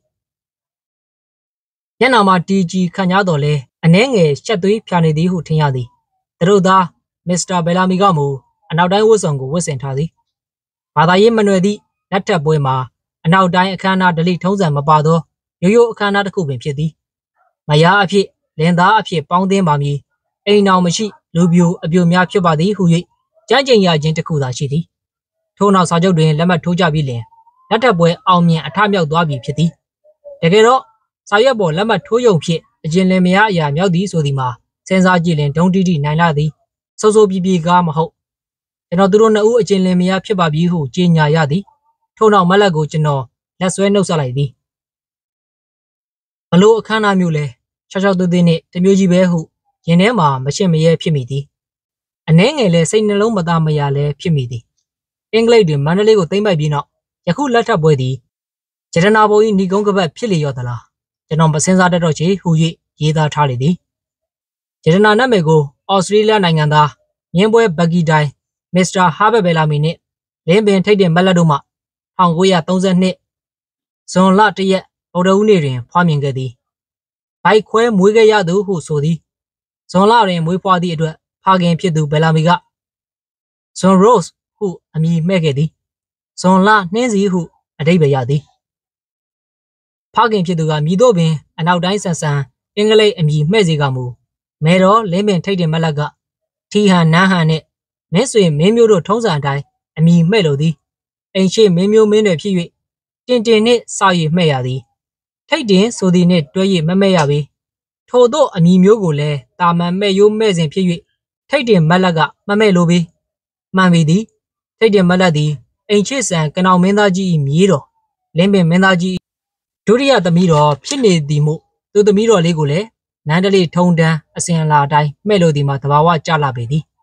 S1: ညနာမှာတီကြီးခန့်ညားတော်လဲအနှဲငယ်ရှက်သွေးဖြာနေသည်ဟုထင်ရသည်သူတို့သားမစ္စတာဘယ်လာမီကမူအနောက်တိုင်းဝတ်စုံကိုဝတ်ဆင်ထားသည်ဘာသာရေးမနွယ်သည့်လက်ထက်ပွဲမှာအနောက်တိုင်းအခမ်းအနားဒလိထုံးစံမပါသောရိုးရိုးအခမ်းအနားတစ်ခုပင်ဖြစ်သည်မယားအဖြစ်လင်သားအဖြစ်ပေါင်းသင်းပါမည်အိမ်တော်မရှိလူပြိုအပြိုများဖြစ်ပါသည်ဟု၍ကြမ်းကြိမ်ရခြင်းတစ်ခုသာရှိသည်ထို့နောက်စာချုပ်တွင်လက်မှတ်ထိုးကြပြီးလျှင်လက်ထက်ပွဲအောင်မြင်အထမြောက်သွားပြီဖြစ်သည်တကယ်တော့စာရွက်ပေါ်လက်မှတ်ထိုးယုံဖြစ်အကျဉ်းလင်မယားအရာမြောက်သည်ဆိုသည်မှာစဉ်းစားကြည့်ရင်ဒုံတိတိနိုင်လာသည်စိုးစိုးပြေပြေကားမဟုတ်ကျွန်တော်တို့နှစ်ဦးအကျဉ်းလင်မယားဖြစ်ပါပြီဟုကြေညာရသည်ထို့နောက်မလက်ကိုကျွန်တော်လက်ဆွဲနှုတ်ဆက်လိုက်သည်ဘလို့အခမ်းအနားမျိုးလဲချောချောသွေးသွေးနဲ့တမျိုးကြီးပဲဟုရင်ထဲမှာမရှင်းမရဲဖြစ်မိသည်အနှဲငယ်လဲစိတ်နှလုံးမသားမရလဲဖြစ်မိသည်အင်္ဂလိပ်တွင်မန္တလေးကိုသိမ်းပိုက်ပြီးနောက်ယခုလက်ထပ်ပွဲသည်ရတနာဘုံ၏ဏီကုန်းကပတ်ဖြစ်လေရောသလားကျွန်တော်မစင်စားတတ်တော့ချေဟူ၍ရေးသားထားလေသည်ရတနာနာမည်ကိုဩစတြေးလျနိုင်ငံသားမြင်းပွဲဘဂီတိုင်းမစ္စတာဟာဘတ်ဘယ်လာမီနှင့်လင်းပင်ထိတ်တင်မက်လက်တို့မှ၁၉၃၂ဇွန်လတရက်ဗုဒ္ဓဦးနေ့တွင်ဖွားမြင်ခဲ့သည်ဘိုက်ခွဲမွေးခဲ့ရသူဟုဆိုသည်ဇွန်လတွင်မွေးဖွားသည့်အတွက်ဖခင်ဖြစ်သူဘယ်လာမီကဇွန်ရို့စ်ဟုအမည်မှဲ့ခဲ့သည်ဇွန်လနှင်းစီဟုအဓိပ္ပာယ်ရသည်ဖခင်ဖြစ်သူကမိတို့ပင်အနောက်တိုင်းဆန်ဆန်အင်္ဂလိပ်အမည်မှဲ့စေကမူမဲတော်လင်းပင်ထိတ်တင်မလက်ကထီဟန်နန်းဟန်နှင့်မင်းဆွေမင်းမျိုးတို့ထုံးစံအတိုင်းအမည်မှဲ့လိုသည်အိမ်ရှိမင်းမျိုးမင်းတွေဖြစ်၍တင်တင်နှင့်စာ၍မှဲ့ရသည်ထိတ်တင်ဆိုသည်နှင့်တွဲ၍မမှဲ့ရပေထို့သောအမည်မျိုးကိုလည်းတာမန်မဲ့ရိုးမဲ့စဉ်ဖြစ်၍ထိတ်တင်မလက်ကမမဲ့လိုပေမှန်ပေသည်ထိတ်တင်မလက်သည်အိမ်ချစ်ဆန်ကနောင်မင်းသားကြီး၏မြေးတော်လင်းပင်မင်းသားကြီးဒုတိယသမီးတော်ဖြစ်နေသည်မို့သူသမီးတော်လေးကိုလည်းနန်းတလေးထုံတန်းအစဉ်အလာအတိုင်းမှဲ့လို့ဒီမှာသဘာဝကျလာပေသည်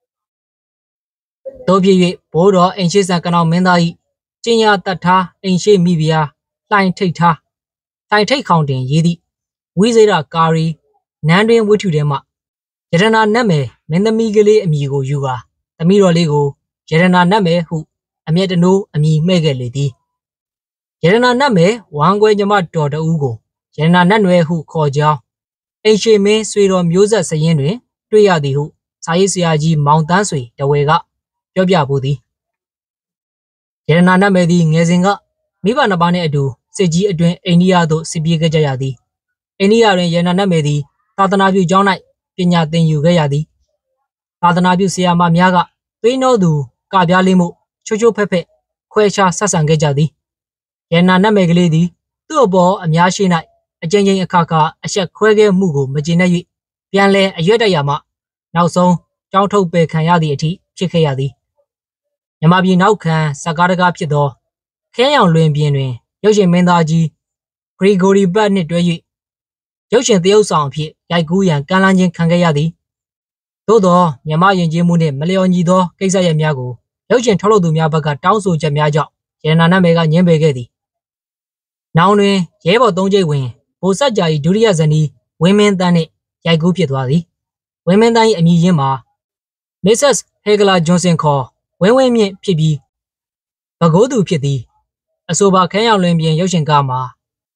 S1: တို့ဖြစ်၍ဘိုးတော်အိမ်ရှိဆန်ကနောင်မင်းသား၏ကျင်းရတတ်ထားအိမ်ရှိမိဖုရားလှိုင်ထိတ်ထားလှိုင်ထိတ်ခေါင်တင်ရေးသည့်ဝိဇေရကာရီနန်းတွင်ဝိထုထဲမှရတနာနတ်မယ်မင်းသမီးကလေးအမည်ကိုယူကာသမီးတော်လေးကိုရတနာနတ်မယ်ဟုအမျက်တနိုးအမည်မှဲ့ခဲ့လေသည်ရတနာနတ်မယ်ဝမ်းကွဲညမတော်တဦးကိုရတနာနတ်နွယ်ဟုခေါ်ကြောင်းအိမ်ရှိမင်းဆွေတော်မျိုးဆက်စရင်တွင်တွေ့ရသည်ဟုစာရေးဆရာကြီးမောင်တန်းဆွေတဝဲကပြောပြပူသည်ရတနာနတ်မယ်သည်ငယ်စဉ်ကမိဘနှစ်ပါးနှင့်အတူစစ်ကြီးအတွင်အိန္ဒိယသို့စစ်ပြေးခဲ့ကြရသည်အိန္ဒိယတွင်ရတနာနတ်မယ်သည်သာသနာပြုကျောင်း၌ပညာသင်ယူခဲ့ရသည်သာသနာပြုဆရာမများကသွေးနှောသူကပြားလေးမှုချိုးချိုးဖက်ဖက်ခွဲခြားဆက်ဆံခဲ့ကြသည်ရတနာနတ်မယ်ကလေးသည်သူ့အပေါ်အများရှိ၌အကျဉ်းချင်းအခါခါအဆက်ခွဲခဲ့မှုကိုမကျေနပ်၍ပြန်လဲအရွက်တရမှနောက်ဆုံးကြောင်းထုတ်ပယ်ခံရသည့်အထိဖြစ်ခဲ့ရသည်မြမပြည်နောက်ခံစကားတကားဖြစ်သောခဲရောင်လွင်ပြင်တွင်ရုပ်ရှင်မင်းသားကြီးဂရီဂိုရီဘတ်နှင့်တွဲ၍ရုပ်ရှင်သရုပ်ဆောင်အဖြစ်ရိုက်ကူးရန်ကမ်းလှမ်းခြင်းခံခဲ့ရသည်သို့သောမြမယဉ်ကျေးမှုနှင့်မလျော်ညီသောကိစ္စရပ်များကိုရုပ်ရှင်ထုတ်လုပ်သူများဘက်ကတောင်းဆိုချက်များကြောင့်ရတနာနတ်မယ်ကညှင်းပယ်ခဲ့သည်နောင်တွင်ရဲဘော်သုံးကျိတ်ဝင်ဗိုလ်စက်ကြာ၏ဒုတိယဇနီးဝင်းမင်းတန်းနှင့်ရိုက်ကူးဖြစ်သွားသည်ဝင်းမင်းတန်း၏အမည်ရင်းမှာမစ္ဆက်ဟေဂလာဂျွန်ဆင်ခေါ်ဝင်းဝင်းမြင့်ဖြစ်ပြီးဗကိုးသူဖြစ်သည်အဆိုပါခဲရောင်လွင်ပြင်ရုပ်ရှင်ကားမှာ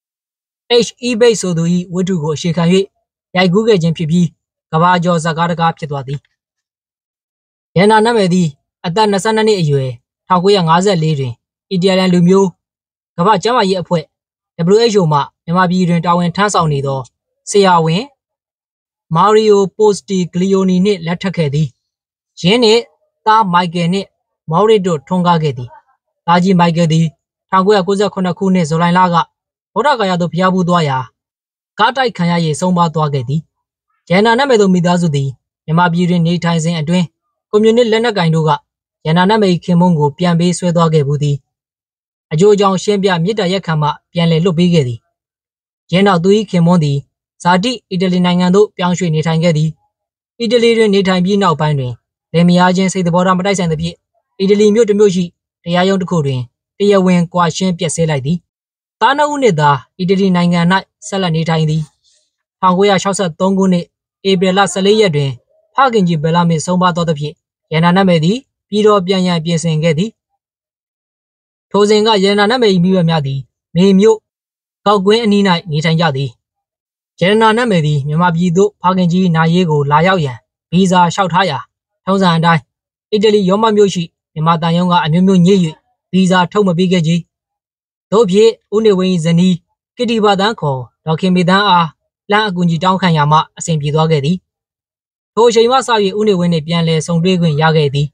S1: H. E. Bates ဆိုသူ၏ဝတ္ထုကိုအခြေခံ၍ရိုက်ကူးခဲ့ခြင်းဖြစ်ပြီးကဘာကျော်ဇာကားတကားဖြစ်သွားသည်ရတနာနတ်မယ်သည်အသက်၂၂နှစ်အရွယ်၁၉၅၄တွင်အီတလန်လူမျိုးကမ္ဘာ့ကျန်းမာရေးအဖွဲ့ W H O မှမြန်မာပြည်တွင်တာဝန်ထမ်းဆောင်နေသောဆရာဝန်မာရီယိုပိုစတီဂလီယိုနီနှင့်လက်ထပ်ခဲ့သည်ယင်းနှင့်သားမိုက်ကယ်နှင့်မော်ရစ်တို့ထွန်းကားခဲ့သည်သားကြီးမိုက်ကယ်သည်၁၉၉၇ခုနှစ်ဇူလိုင်လကဗုဒ္ဓဂါယာသို့ဖျားဖူးသွားရာကားတိုက်ခံရ၍ဆုံးပါသွားခဲ့သည်ရတနာနတ်မယ်တို့မိသားစုသည်မြန်မာပြည်တွင်နေထိုင်စဉ်အတွင်းကွန်မြူနစ်လက်နက်ကင်တို့ကရတနာနတ်မယ်ခင်မုန်းကိုပြန်ပေးဆွဲသွားခဲ့ဘူးသည်အကျိုးအကြောင်းရှင်းပြမြစ်တာရက်ခံမှပြန်လည်လွတ်ပေးခဲ့သည်ရင်းနောက်သူ၏ခင်မွန်းသည်ဇာတိအီတလီနိုင်ငံသို့ပြောင်းရွှေ့နေထိုင်ခဲ့သည်အီတလီတွင်နေထိုင်ပြီးနောက်ပိုင်းတွင်လင်မယားချင်းစိတ်သဘောထားမတိုက်ဆိုင်သဖြင့်အီတလီမြို့တစ်မြို့ရှိတရားရုံးတစ်ခုတွင်တရားဝင်ကွာရှင်းပြက်ဆဲလိုက်သည်သားနှစ်ဦးနှင့်သာအီတလီနိုင်ငံ၌ဆက်လက်နေထိုင်သည်၁၉၆၃ခုနှစ်ဧပြီလ၁၄ရက်တွင်ဖခင်ကြီးဘယ်လာမီဆုံးပါသောသဖြင့်ရတနာနတ်မယ်သည်ပြည်တော်ပြန်ရန်ပြင်ဆင်ခဲ့သည်ထိုစဉ်ကရတနာနတ်မယ်၏မိဘများသည်မေမြို့ကောက်ကွင်းအနီး၌နေထိုင်ကြသည်ရတနာနတ်မယ်သည်မြန်မာပြည်သို့ဖခင်ကြီးနာရေးကိုလာရောက်ရန်ဗီဇာလျှောက်ထားရာထုံးစံအတိုင်းအီတလီရောမမြို့ရှိမြန်မာတန်ရုံးကအမျိုးမျိုးညှိ၍ဗီဇာထုတ်မပေးခဲ့ကြ။တို့ဖြင့်ဦးနေဝင်းဇနီးကစ်တီဘာတန်းခေါ်ဒေါခင်မေတန်းအားလမ်းအကူကြီးတောင်းခံရမှအစဉ်ပြေသွားခဲ့သည်။ထိုအချိန်မှစ၍ဦးနေဝင်းနှင့်ပြန်လည်ဆုံတွေ့ခွင့်ရခဲ့သည်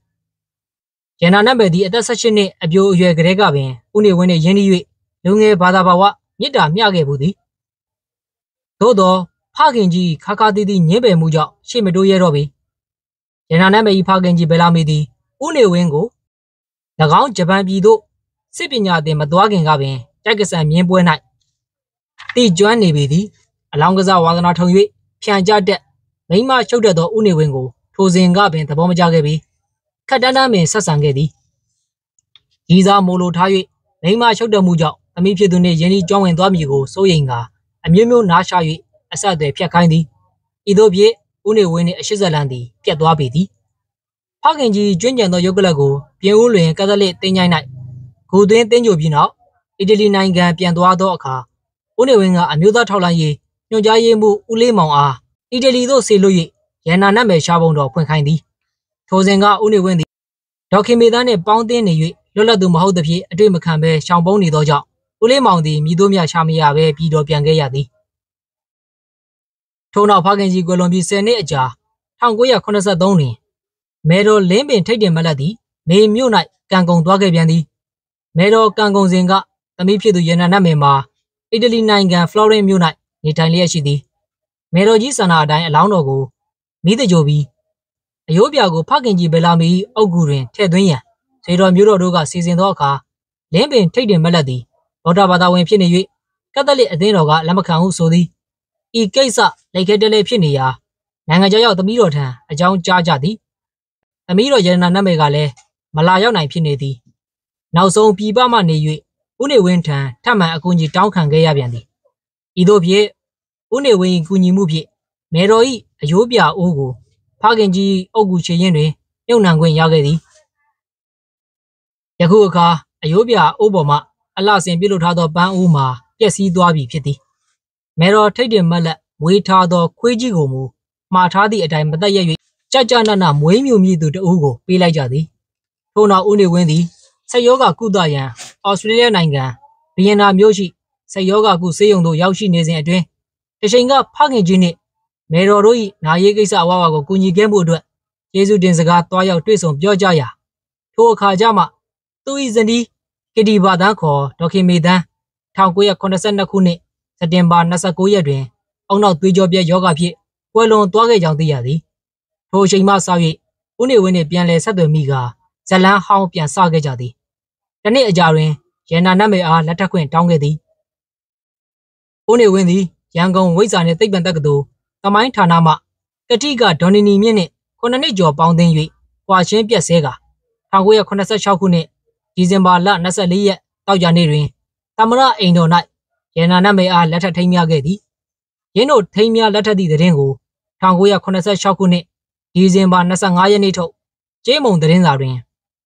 S1: ။ရတနာနတ်မယ်သည်အသက်၁၈နှစ်အပြိုအရွယ်ကလေးကပင်ဦးနေဝင်းနှင့်ရင်းနှီး၍လူငယ်ဘာသာဘာဝမြစ်တာမျှခဲ့ဘူးသည်သို့တော့ဖခင်ကြီးခါခါတီးတီးညင်းပယ်မှုကြောင့်ရှေ့မတိုးရတော့ပေရတနာနတ်မယ်ဤဖခင်ကြီးဘယ်လာမီသည်ဦးနေဝင်းကို၎င်းဂျပန်ပြည်သို့စစ်ပညာသင်မသွားခင်ကပင်တိုက်ကဆန်မြင်းပွဲ၌တည်ကျွမ်းနေပေသည်အလောင်းကစားဝါသနာထုံ၍ဖြန်ကြတက်မိမရှုပ်တတ်သောဦးနေဝင်းကိုထိုစဉ်ကပင်သဘောမကျခဲ့ပြီးခက်တန်းတန်းပင်ဆက်ဆံခဲ့သည်ကြီးစားမိုးလိုထား၍မိမရှုပ်တတ်မှုကြောင့်သမီးဖြစ်သူနှင့်ယင်းဒီကြောင်းဝင်သွားမည်ကိုစိုးရိမ်ကာအမျိုးမျိုးနားရှာ၍အဆက်အသွယ်ဖြတ်ခိုင်းသည်ဤသို့ဖြင့်ဦးနေဝင်းနှင့်အရှိစလန်သည်ပြတ်သွားပေသည်ဖခင်ကြီးကျွင့်ကြံသောရုပ်ကလပ်ကိုပြင်ဦးလွင်ကက်သလစ်တင်းချိုင်း၌ဂူသွင်းတင်းကြိုပြီးနောက်အီတလီနိုင်ငံပြန်သွားသောအခါဦးနေဝင်းကအမျိုးသားထောက်လှမ်းရေးညွှန်ကြားရေးမှူးဦးလေးမောင်အားအီတလီသို့ဆေလွှတ်၍ရန်နာနတ်မယ်ရှားပုံတော်ဖွင့်ခိုင်းသည်ထိုစဉ်ကဦးနေဝင်းသည်ဒေါခင်မေသားနှင့်ပေါင်းသင်းနေ၍လွတ်လပ်သူမဟုတ်သဖြင့်အတွေ့မခံဘဲရှောင်ပုန်းနေသောကြောင့်ဦးလေးမောင်သည်မိတို့မြရှာမရဘဲပြည်တော်ပြန်ခဲ့ရသည်ထို့နောက်ဖခင်ကြီးကွယ်လွန်ပြီးဆယ်နှစ်အကြာ၁၉၇၃တွင်မဲတော်လင်းပင်ထိတ်တင်မလက်သည်မေမြို့၌ကံကုန်သွားခဲ့ပြန်သည်မဲတော်ကံကုန်စဉ်ကသမီးဖြစ်သူရန်နာနတ်မယ်မှာအီတလီနိုင်ငံဖလော်ရင်မြို့၌နေထိုင်လျက်ရှိသည်မဲတော်ကြီးဆန္ဒအတိုင်းအလောင်းတော်ကိုမိတကြိုပြီးအယိုးပြာကိုဖခင်ကြီးဘယ်လာမီအုပ်ကူတွင်ထည့်သွင်းရန်ဇေတော်မျိုးတော်တို့ကစီစဉ်သောအခါလင်းပင်ထိတ်တင်မလက်သည်ဗုဒ္ဓဘာသာဝင်ဖြစ်နေ၍ကက်သလစ်အသင်းတော်ကလက်မခံဟုဆိုသည်ဤကိစ္စလက်ခဲတလဲဖြစ်နေရာနိုင်ငံခြားရောက်သမီးတော်ထံအကြောင်းကြားကြသည်သမီးတော်ရတနာနတ်မယ်ကလည်းမလာရောက်နိုင်ဖြစ်နေသည်နောက်ဆုံးပြည်ပမှနေ၍ဦးနေဝင်းထံထပ်မံအကူအညီတောင်းခံခဲ့ရပြန်သည်ဤသို့ဖြင့်ဦးနေဝင်းကူညီမှုဖြင့်မေတော်၏အယိုးပြအိုးကိုဖခင်ကြီးအုပ်ကူချေရင်တွင်မြုပ်နှံခွင့်ရခဲ့သည်ယခုအခါအယိုးပြအိုးပေါ်မှအလှဆင်ပြုလုပ်ထားသောပန်းအိုးမှာပျက်စီးသွားပြီဖြစ်သည်မေတော်ထိတ်တင်မက်လက်မွေးထားသောခွေးကြီးကိုမူမှားထားသည့်အတိုင်းမသက်ရ၍ကြကြနနမွေးမြူမြည်သူတအူးကိုပေးလိုက်ကြသည်ထို့နောက်ဦးနေဝင်းသည်ဆက်ယောဂကုသရန်ဩစတြေးလျနိုင်ငံဗီယင်နာမြို့ရှိဆက်ယောဂကုဆေးရုံသို့ရောက်ရှိနေစဉ်အတွင်းတချိန်ကဖခင်ကြီးနှင့်မေတော်တို့၏နာရေးကိစ္စအဝါဝါကိုကူညီခဲ့မှုအတွက်ယေရှုတင်စကားတွားရောက်တွေ့ဆုံပြောကြရာထိုအခါကျမှသူ၏ဇနီးကတီဘာတန်းခေါ်ဒေါခင်မေတန်း၁၉၇၂ခုနှစ်စက်တင်ဘာ၂၉ရက်တွင်အောက်နောက်သွေးကြောပြက်ယောဂဖြင့်ကွယ်လွန်သွားခဲ့ကြောင်းသိရသည်ထိုအချိန်မှစ၍ဦးနေဝင်းနှင့်ပြန်လည်ဆက်သွယ်မိကဇလန်းဟောင်းပြန်ဆခဲ့ကြသည်တနေ့အကြာတွင်ရန်နာနတ်မယ်အားလက်ထပ်ခွင့်တောင်းခဲ့သည်ဦးနေဝင်းသည်ရန်ကုန်ဝိဇ္ဇာနှင့်သိပ္ပံတက္ကသိုလ်သမိုင်းဌာနမှကတိကဒေါ်နီနီမြင့်နှင့်ခုနှစ်နှစ်ကျော်ပေါင်းသင်း၍ကွာရှင်းပြက်ဆဲက၁၉၇၆ခုနှစ်ဒီဇင်ဘာလ၂၄ရက်တောက်ကြနေ့တွင်သမရအိမ်တော်၌ရန်နာနတ်မယ်အားလက်ထပ်ထိမ်းမြခဲ့သည်ရင်းတို့ထိမ်းမြလက်ထပ်သည့်သတင်းကို၁၉၇၆ခုနှစ်ဒီဇင်ဘာ၂၅ရက်နေ့ထုတ်ကျေးမုံသတင်းစာတွင်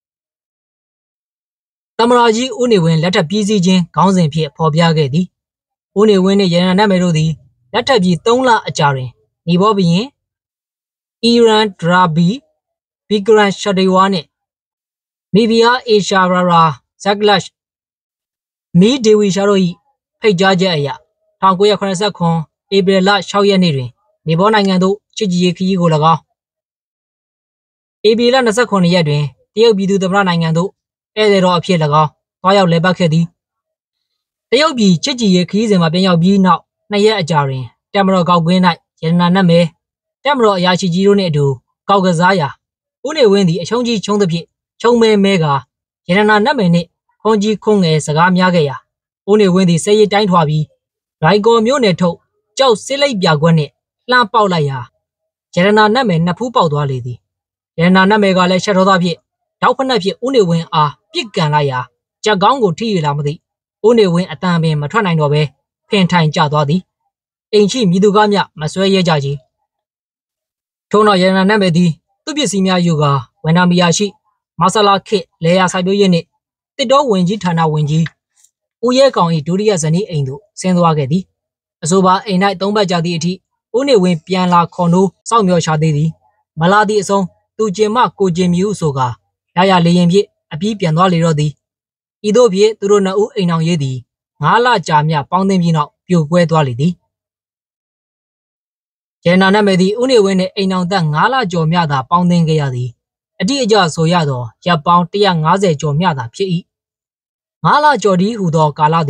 S1: သမရာကြီးဦးနေဝင်းလက်ထပ်ပြည်စည်းခြင်းခေါင်းစဉ်ဖြင့်ဖော်ပြခဲ့သည်ဦးနေဝင်းနှင့်ရန်နာနတ်မယ်တို့သည်လက်ထပ်ပြီး၃လအကြာတွင်နေဘောဘီရင်အီရန်ဒရာဘီဘီဂရန်ရှဒေဝါနှင့်မီဗီယာအေရှာရာရာဇက်လက်မီဒေဝီရှာတို့၏ဖိတ်ကြားချက်အရ၁၉၇၇ဧပြီလ၆ရက်နေ့တွင်နေဘောနိုင်ငံသို့ချစ်ကြည်ရေးခရီးကို၎င်းဧပြီလ၂၉ရက်တွင်တရုတ်ပြည်သူ့သမ္မတနိုင်ငံသို့ဧည့်သည်တော်အဖြစ်၎င်းတွားရောက်လည်ပတ်ခဲ့သည်တရုတ်ပြည်ချစ်ကြည်ရေးခရီးစဉ်မှာပြန်ရောက်ပြီးနောက်နှစ်ရက်အကြာတွင်တက်မတော်ကောက်ကွင်း၌ရတနာနတ်မယ်တက်မတော်အရာရှိကြီးတို့နှင့်အတူကောက်ကစားရာဦးနေဝင်းသည်အချုံးကြီးချုံးသဖြင့်ချုံမဲမဲကရတနာနတ်မယ်နှင့်ခွန်ကြီးခွန်ငယ်စကားများခဲ့ရာဦးနေဝင်းသည်စဲရည်တိုင်းထွာပြီးရိုင်ကော်မြို့နယ်ထုတ်ကြောက်စစ်လိုက်ပြကွက်နှင့်လှမ်းပေါက်လိုက်ရာရတနာနတ်မယ်နှစ်ဖူးပေါက်သွားလေသည်ရတနာနတ်မယ်ကလည်းရှက်တော်သားဖြင့်တောက်ဖက်နှက်ဖြင့်ဦးနေဝင်းအားပြစ်ကန်လိုက်ရာကြက်ကောင်းကိုထိရလာမသိဦးနေဝင်းအတန်ပင်မထွက်နိုင်တော့ဘဲဖင်ထိုင်ကျသွားသည်အိမ်ရှိမိသူကားမြမဆွဲရဲကြကြီးထို့နောက်ရတနာနတ်မယ်သည်သူ့ပစ္စည်းများယူကာဝန်ထမ်းမယာရှိမဆလာခစ်လေယာဆိုင်ပြိုးရင်းနှင့်တစ်တော်ဝင်ကြီးဌာနဝင်ကြီးဦးရဲကောင်၏ဒုတိယဇနီးအိမ်သို့ဆင်းသွားခဲ့သည်အဆိုပါအိမ်၌သုံးပတ်ကြာသည့်အထိဦးနေဝင်းပြန်လာခေါ်နိုးစောင့်မျှော်ရှာသေးသည်မလာသည့်အဆုံးသူကျင်မကိုကျင်မြူဆိုကာရရလေရင်ဖြင့်အပြီးပြန်သွားလေတော့သည်ဤသို့ဖြင့်သူတို့နှစ်ဦးအိမ်အောင်ရေးသည်ငါးလကြာမြပေါင်းသင်းပြီးနောက်ပြိုကွဲသွားလေသည်ရတနာနတ်မယ်သည်ဦးနေဝင်းနှင့်အိမ်အောင်သက်ငါးလကျော်မြသာပေါင်းသင်းခဲ့ရသည်အတိအကျဆိုရသောရပ်ပေါင်း၁၅၀ကျော်မြသာဖြစ်၏ငါးလကျော်ဒီဟူသောကာလသည်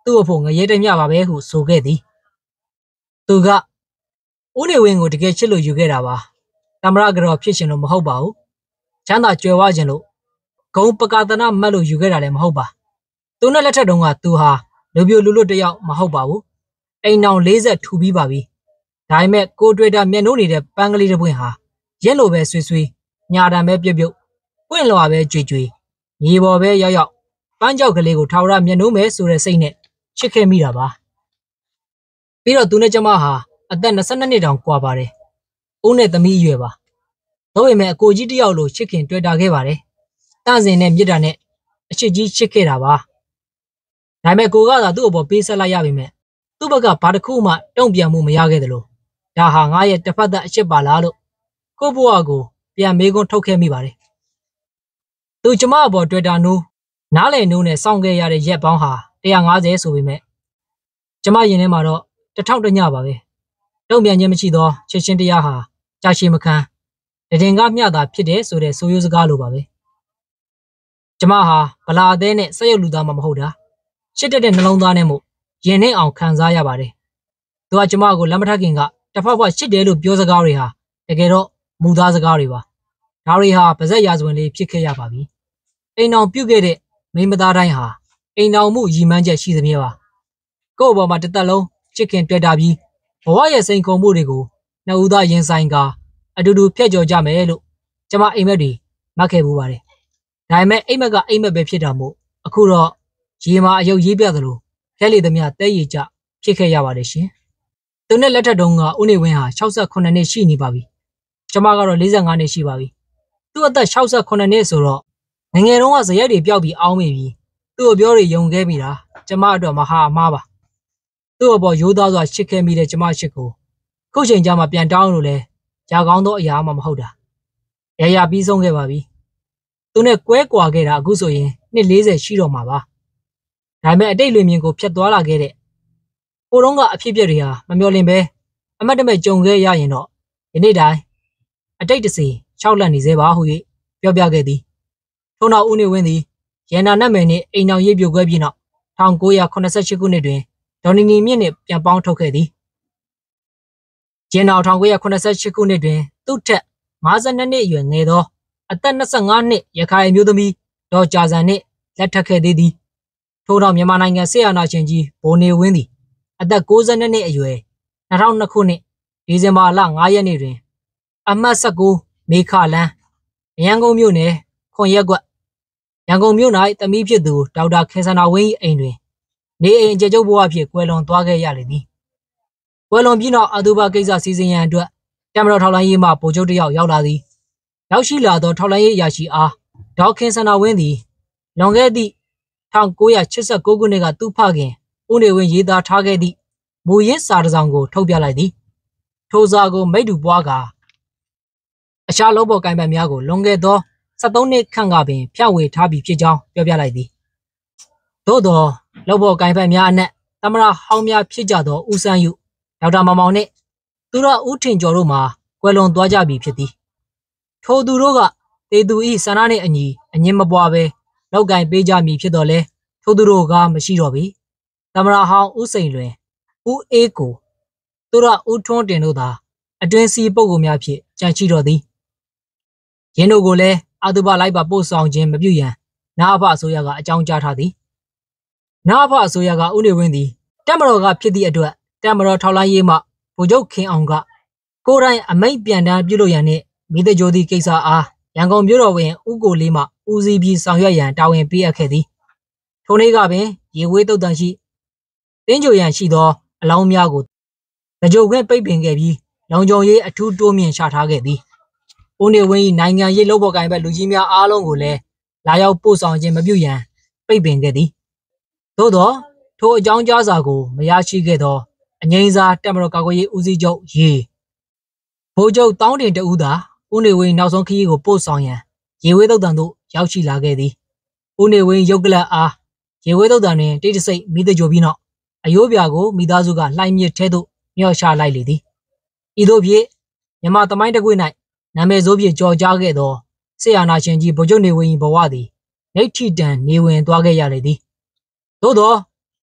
S1: သူ့အဖို့ငရဲတမျှပါပဲဟုဆိုခဲ့သည်သူကဦးနေဝင်းကိုတကယ်ချစ်လို့ယူခဲ့တာပါတမရကတော့ဖြစ်ရှင်လို့မဟုတ်ပါဘူးချမ်းသာကြွယ်ဝခြင်းလို့ဂုံပကာသနာမတ်လို့ယူခဲ့တာလည်းမဟုတ်ပါသူနဲ့လက်ထက်တုန်းကသူဟာလူပြိုလူလွတ်တယောက်မဟုတ်ပါဘူးအိမ်အောင်၄၀ထူပြီးပါပြီဒါပေမဲ့ကိုတွေ့တာမျက်နှိုးနေတဲ့ပန်းကလေးတစ်ပွင့်ဟာရက်လိုပဲဆွေးဆွေးညာတံပဲပြုတ်ပြုတ်ပွင့်လွာပဲကြွေကြွေမြေပေါ်ပဲရောက်ရောက်ပန်းကြောက်ကလေးကိုထာဝရမျက်နှိုးမယ်ဆိုတဲ့စိတ်နဲ့ချစ်ခဲ့မိတာပါပြီးတော့သူနဲ့ကျမဟာအသက်၂၂နှစ်တောင်ကွာပါတယ်ဦးနဲ့သမီးအရွယ်ပါဒါပေမဲ့အကိုကြီးတယောက်လိုချစ်ခင်တွေ့တာခဲ့ပါတယ်တန့်စင်နဲ့မြစ်တာနဲ့အချစ်ကြီးချစ်ခဲ့တာပါဒါပေမဲ့ကိုကသာသူ့အပေါ်ပေးဆက်လိုက်ရပြီမဲ့သူ့ဘက်ကဘာတစ်ခုမှတုံ့ပြန်မှုမရခဲ့သလိုဒါဟာငါရဲ့တစ်ဖက်သက်အချစ်ပါလားလို့ကိုဘွားကိုပြန်မေးခွန်းထုတ်ခဲ့မိပါတယ်သူကျမအပေါ်တွေ့တာနိုးနားလည်နိုးနဲ့စောင့်ခဲ့ရတဲ့ရက်ပေါင်းဟာ၁၅၀ဆိုပေမဲ့ကျမရင်ထဲမှာတော့တထောင်တညပါပဲတုံ့ပြန်ခြင်းမရှိသောချစ်ချင်းတရားဟာကြာရှည်မခံတည်ငါမျှတာဖြစ်တယ်ဆိုတဲ့ဆိုရိုးစကားလိုပါပဲကျမဟာဗလာအသေးနဲ့စက်ရုပ်လူသားမှမဟုတ်တာချစ်တဲ့နှလုံးသားနဲ့မို့ရင်နဲ့အောင်ခံစားရပါတယ်သူကကျမကိုလက်မထပ်ခင်ကတစ်ဖက်ဖက်ချစ်တယ်လို့ပြောစကားတွေဟာတကယ်တော့မူသားစကားတွေပါဒါတွေဟာပါဇက်ရာဇဝင်လေးဖြစ်ခဲ့ရပါပြီအိမ်အောင်ပြုတ်ခဲ့တဲ့မိန်းမသားတိုင်းဟာအိမ်အောင်မှုရည်မှန်းချက်ရှိသမျှပါကို့အပေါ်မှာတစ်သက်လုံးချစ်ခင်တွေ့တာပြီးဘဝရဲ့စိန်ခေါ်မှုတွေကိုနှစ်ဦးသားရင်ဆိုင်ကအတူတူဖျက်ကျော်ကြမယ်လို့ကျမအိမ်မက်တွေမှတ်ခဲ့ပူပါတယ်ဒါပေမဲ့အိမ်မက်ကအိမ်မက်ပဲဖြစ်တာမို့အခုတော့ရေမာအယုတ်ရေးပြသလိုဖျက်လေသမျှတဲရည်ကြဖြစ်ခဲ့ရပါတယ်ရှင်သူနဲ့လက်ထက်တုန်းကဦးနေဝင်းဟာ၆၈နှစ်ရှိနေပါပြီကျမကတော့၄၅နှစ်ရှိပါပြီသူ့အသက်၆၈နှစ်ဆိုတော့ငငယ်တုန်းကဇရက်တွေပျောက်ပြီးအောင်းမိပြီးသူ့အပြောတွေယုံခဲ့မိတာကျမအတွက်မဟာအမားပါသူ့အပေါ်ရိုးသားစွာချစ်ခဲ့မိတဲ့ကျမရှိကိုခုချိန်ကျမှပြန်တောင်းလို့လဲကြာကောင်းသောအရာမှမဟုတ်တာရရပြီးဆုံးခဲ့ပါပြီသူနဲ့ကွဲကွာခဲ့တာအခုဆိုရင်နှစ်၄၀ရှိတော့မှာပါဒါပေမဲ့အတိတ်လွင်မြင်ကိုဖျက်သွားလာခဲ့တဲ့ကိုတုံးကအဖြစ်အပျက်တွေဟာမမျှော်လင့်ပဲအမတ်တမဲ့ကြုံခဲ့ရရင်တော့ဒီနေ့တိုင်းအတိတ်တစီ၆လက်နေသေးပါဟု၍ပြောပြခဲ့သည်ထို့နောက်ဦးနေဝင်းသည်ရန်နာနတ်မယ်နှင့်အိမ်အောင်ရေးပြိုကွဲပြီးနောက်၁၉၇၈ခုနှစ်တွင်ဒေါ်နီနီမြင့်နှင့်ပြန်ပေါင်းထုတ်ခဲ့သည်ကျင်းတော်၁၉၇၈ခုနှစ်တွင်သူ့ထက်၅၂နှစ်အရွယ်ငယ်သောအသက်၂၅နှစ်ရခိုင်မျိုးသမီးဒေါ်ကြာစံနှင့်လက်ထပ်ခဲ့သေးသည်ထို့နောက်မြန်မာနိုင်ငံဆေးအာဏာရှင်ကြီးဗိုလ်နေဝင်းသည်အသက်၉၂နှစ်အရွယ်၂၀၀၂ခုနှစ်ဒီဇင်ဘာလ၅ရက်နေ့တွင်အမှတ်၁၉မေခလန်းရန်ကုန်မြို့နယ်ခွန်ရက်ကွက်ရန်ကုန်မြို့၌တမီးဖြစ်သူဒေါက်တာခေစနာဝင်း၏အိမ်တွင်နေအိမ်အကျချုပ်ဘဝဖြင့်ကွယ်လွန်သွားခဲ့ရလေသည်ကွယ်လွန်ပြီးနောက်အတူပါကိစ္စစီစဉ်ရန်အတွက်တမတော်ထောက်လိုင်းရေးမှဗိုလ်ချုပ်တယောက်ရောက်လာသည်ရောက်ရှိလာသောထောက်လိုင်းရေးအရာရှိအားဒေါက်ခေစနာဝင်းသည်လွန်ခဲ့သည့်၁၉၈၉ခုနှစ်ကသူ့ဖခင်ဦးနေဝင်းရေးသားထားခဲ့သည့်မူရင်းစာတစ်စောင်ကိုထုတ်ပြလိုက်သည်ထိုစာကိုမိတ္တူပွားကာအခြားလောဘောကိုင်ပတ်များကိုလွန်ခဲ့သော၁၃နှစ်ခန့်ကပင်ဖြန့်ဝေထားပြီးဖြစ်ကြောင်းပြောပြလိုက်သည်သို့သောလောဘောကိုင်ပတ်များအနက်သမရဟောင်းများဖြစ်ကြသောဦးစန်းယုဒေါက်တာမောင်မောင်နှင့်သူတော်ဦးထင်ကျော်တို့မှာကွယ်လွန်သွားကြပြီဖြစ်သည်ထိုသူတို့ကတေသူဤဆန္ဒနှင့်အညီအငင်းမပွားပဲလောက်ကင်ပေးကြမည်ဖြစ်တော်လဲထိုသူတို့ကမရှိတော့ပြီသမရဟောင်းဦးစိန်လွင်ဦးအေးကိုသူတော်ဦးထွန်းတင်တို့သာအတွင်းစီပုဂ္ဂိုလ်များဖြင့်ကြံရှိတော်သည်ရင်းတို့ကိုလည်းအတုပလိုက်ပါပို့ဆောင်ခြင်းမပြုရန်နာအဖအစိုးရကအကြောင်းကြားထားသည်နာအဖအစိုးရကဦးနေဝင်းသည်တက်မတော်ကဖြစ်သည့်အတွက်တက်မတော်ထောက်လိုင်းရေးမှဗိုလ်ချုပ်ခင်အောင်ကကိုယ်တိုင်အမိန့်ပြန်တမ်းပြုလုပ်ရန်နှင့်မိသက်ကြိုသည့်ကိစ္စအားရန်ကုန်မြို့တော်ဝင်ဦးကိုလေးမှဦးစီးပြီးဆောင်ရွက်ရန်တာဝန်ပေးအပ်ခဲ့သည်ထိုနေ့ကပင်ရေဝေးတုတ်တန်ရှိတင်းကြိုရန်ရှိသောအလောင်းများကိုတကြိုခွင့်ပိတ်ပင်ခဲ့ပြီးလုံခြုံရေးအထူးတိုးမြင့်ချထားခဲ့သည်ဦးနေဝင်း၏နိုင်ငံရေးလုပ်ဖော်ကိုင်ဘက်လူကြီးများအားလုံးကိုလည်းလာရောက်ပို့ဆောင်ခြင်းမပြုရန်ပိတ်ပင်ခဲ့သည်သို့သောထိုအကြောင်းကြားစာကိုမရရှိခဲ့သောအငိမ့်စားတက်မတော်ကာကွယ်ရေးဦးစီးချုပ်ရေဗိုလ်ချုပ်တောင်းတင်တဦးသာဦးနေဝင်းနောက်ဆုံးခရီးကိုပို့ဆောင်ရန်ရေဝေးတုတ်တန်သို့ရောက်ရှိလာခဲ့သည်ဦးနေဝင်းရုပ်ကလပ်အားရေဝေးတုတ်တန်တွင်တိတ်တဆိတ်မိသက်ကြိုပြီးနောက်အယိုးပြာကိုမိသားစုကလှိုင်းမြစ်ထဲသို့မြော့ချလိုက်လေသည်ဤသို့ဖြင့်မြန်မာသမိုင်းတကွေ့၌နာမည်ဆိုးဖြင့်ကြော်ကြားခဲ့သောဆေးအာနာရှင်ကြီးဗိုလ်ချုပ်နေဝင်း၏ဘဝသည်နေထိတန်နေဝင်သွားခဲ့ရလေသည်သို့သော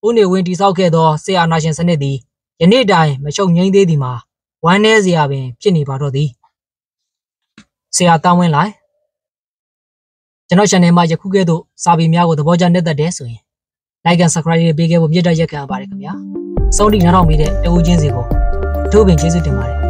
S1: ဦးနေဝင်းတိဆောက်ခဲ့သောဆရာနာရှင်စနစ်သည်ယနေ့တိုင်မချုပ်ငိမ့်သေးသည်မှာဝမ်းနည်းစရာပင်ဖြစ်နေပါတော့သည်ဆရာတောင်းဝင်းလိုက်ကျွန်တော် channel မှာယခုကဲ့သို့စာပေများကိုသဘောကျနှစ်သက်တယ်ဆိုရင် like and subscribe ပေးခဲ့ဖို့မြတ်တရက်ခံပါတယ်ခင်ဗျာအဆုံးထိနားထောင်မိတဲ့တဦးချင်းစီကိုအထူးပင်ကျေးဇူးတင်ပါတယ်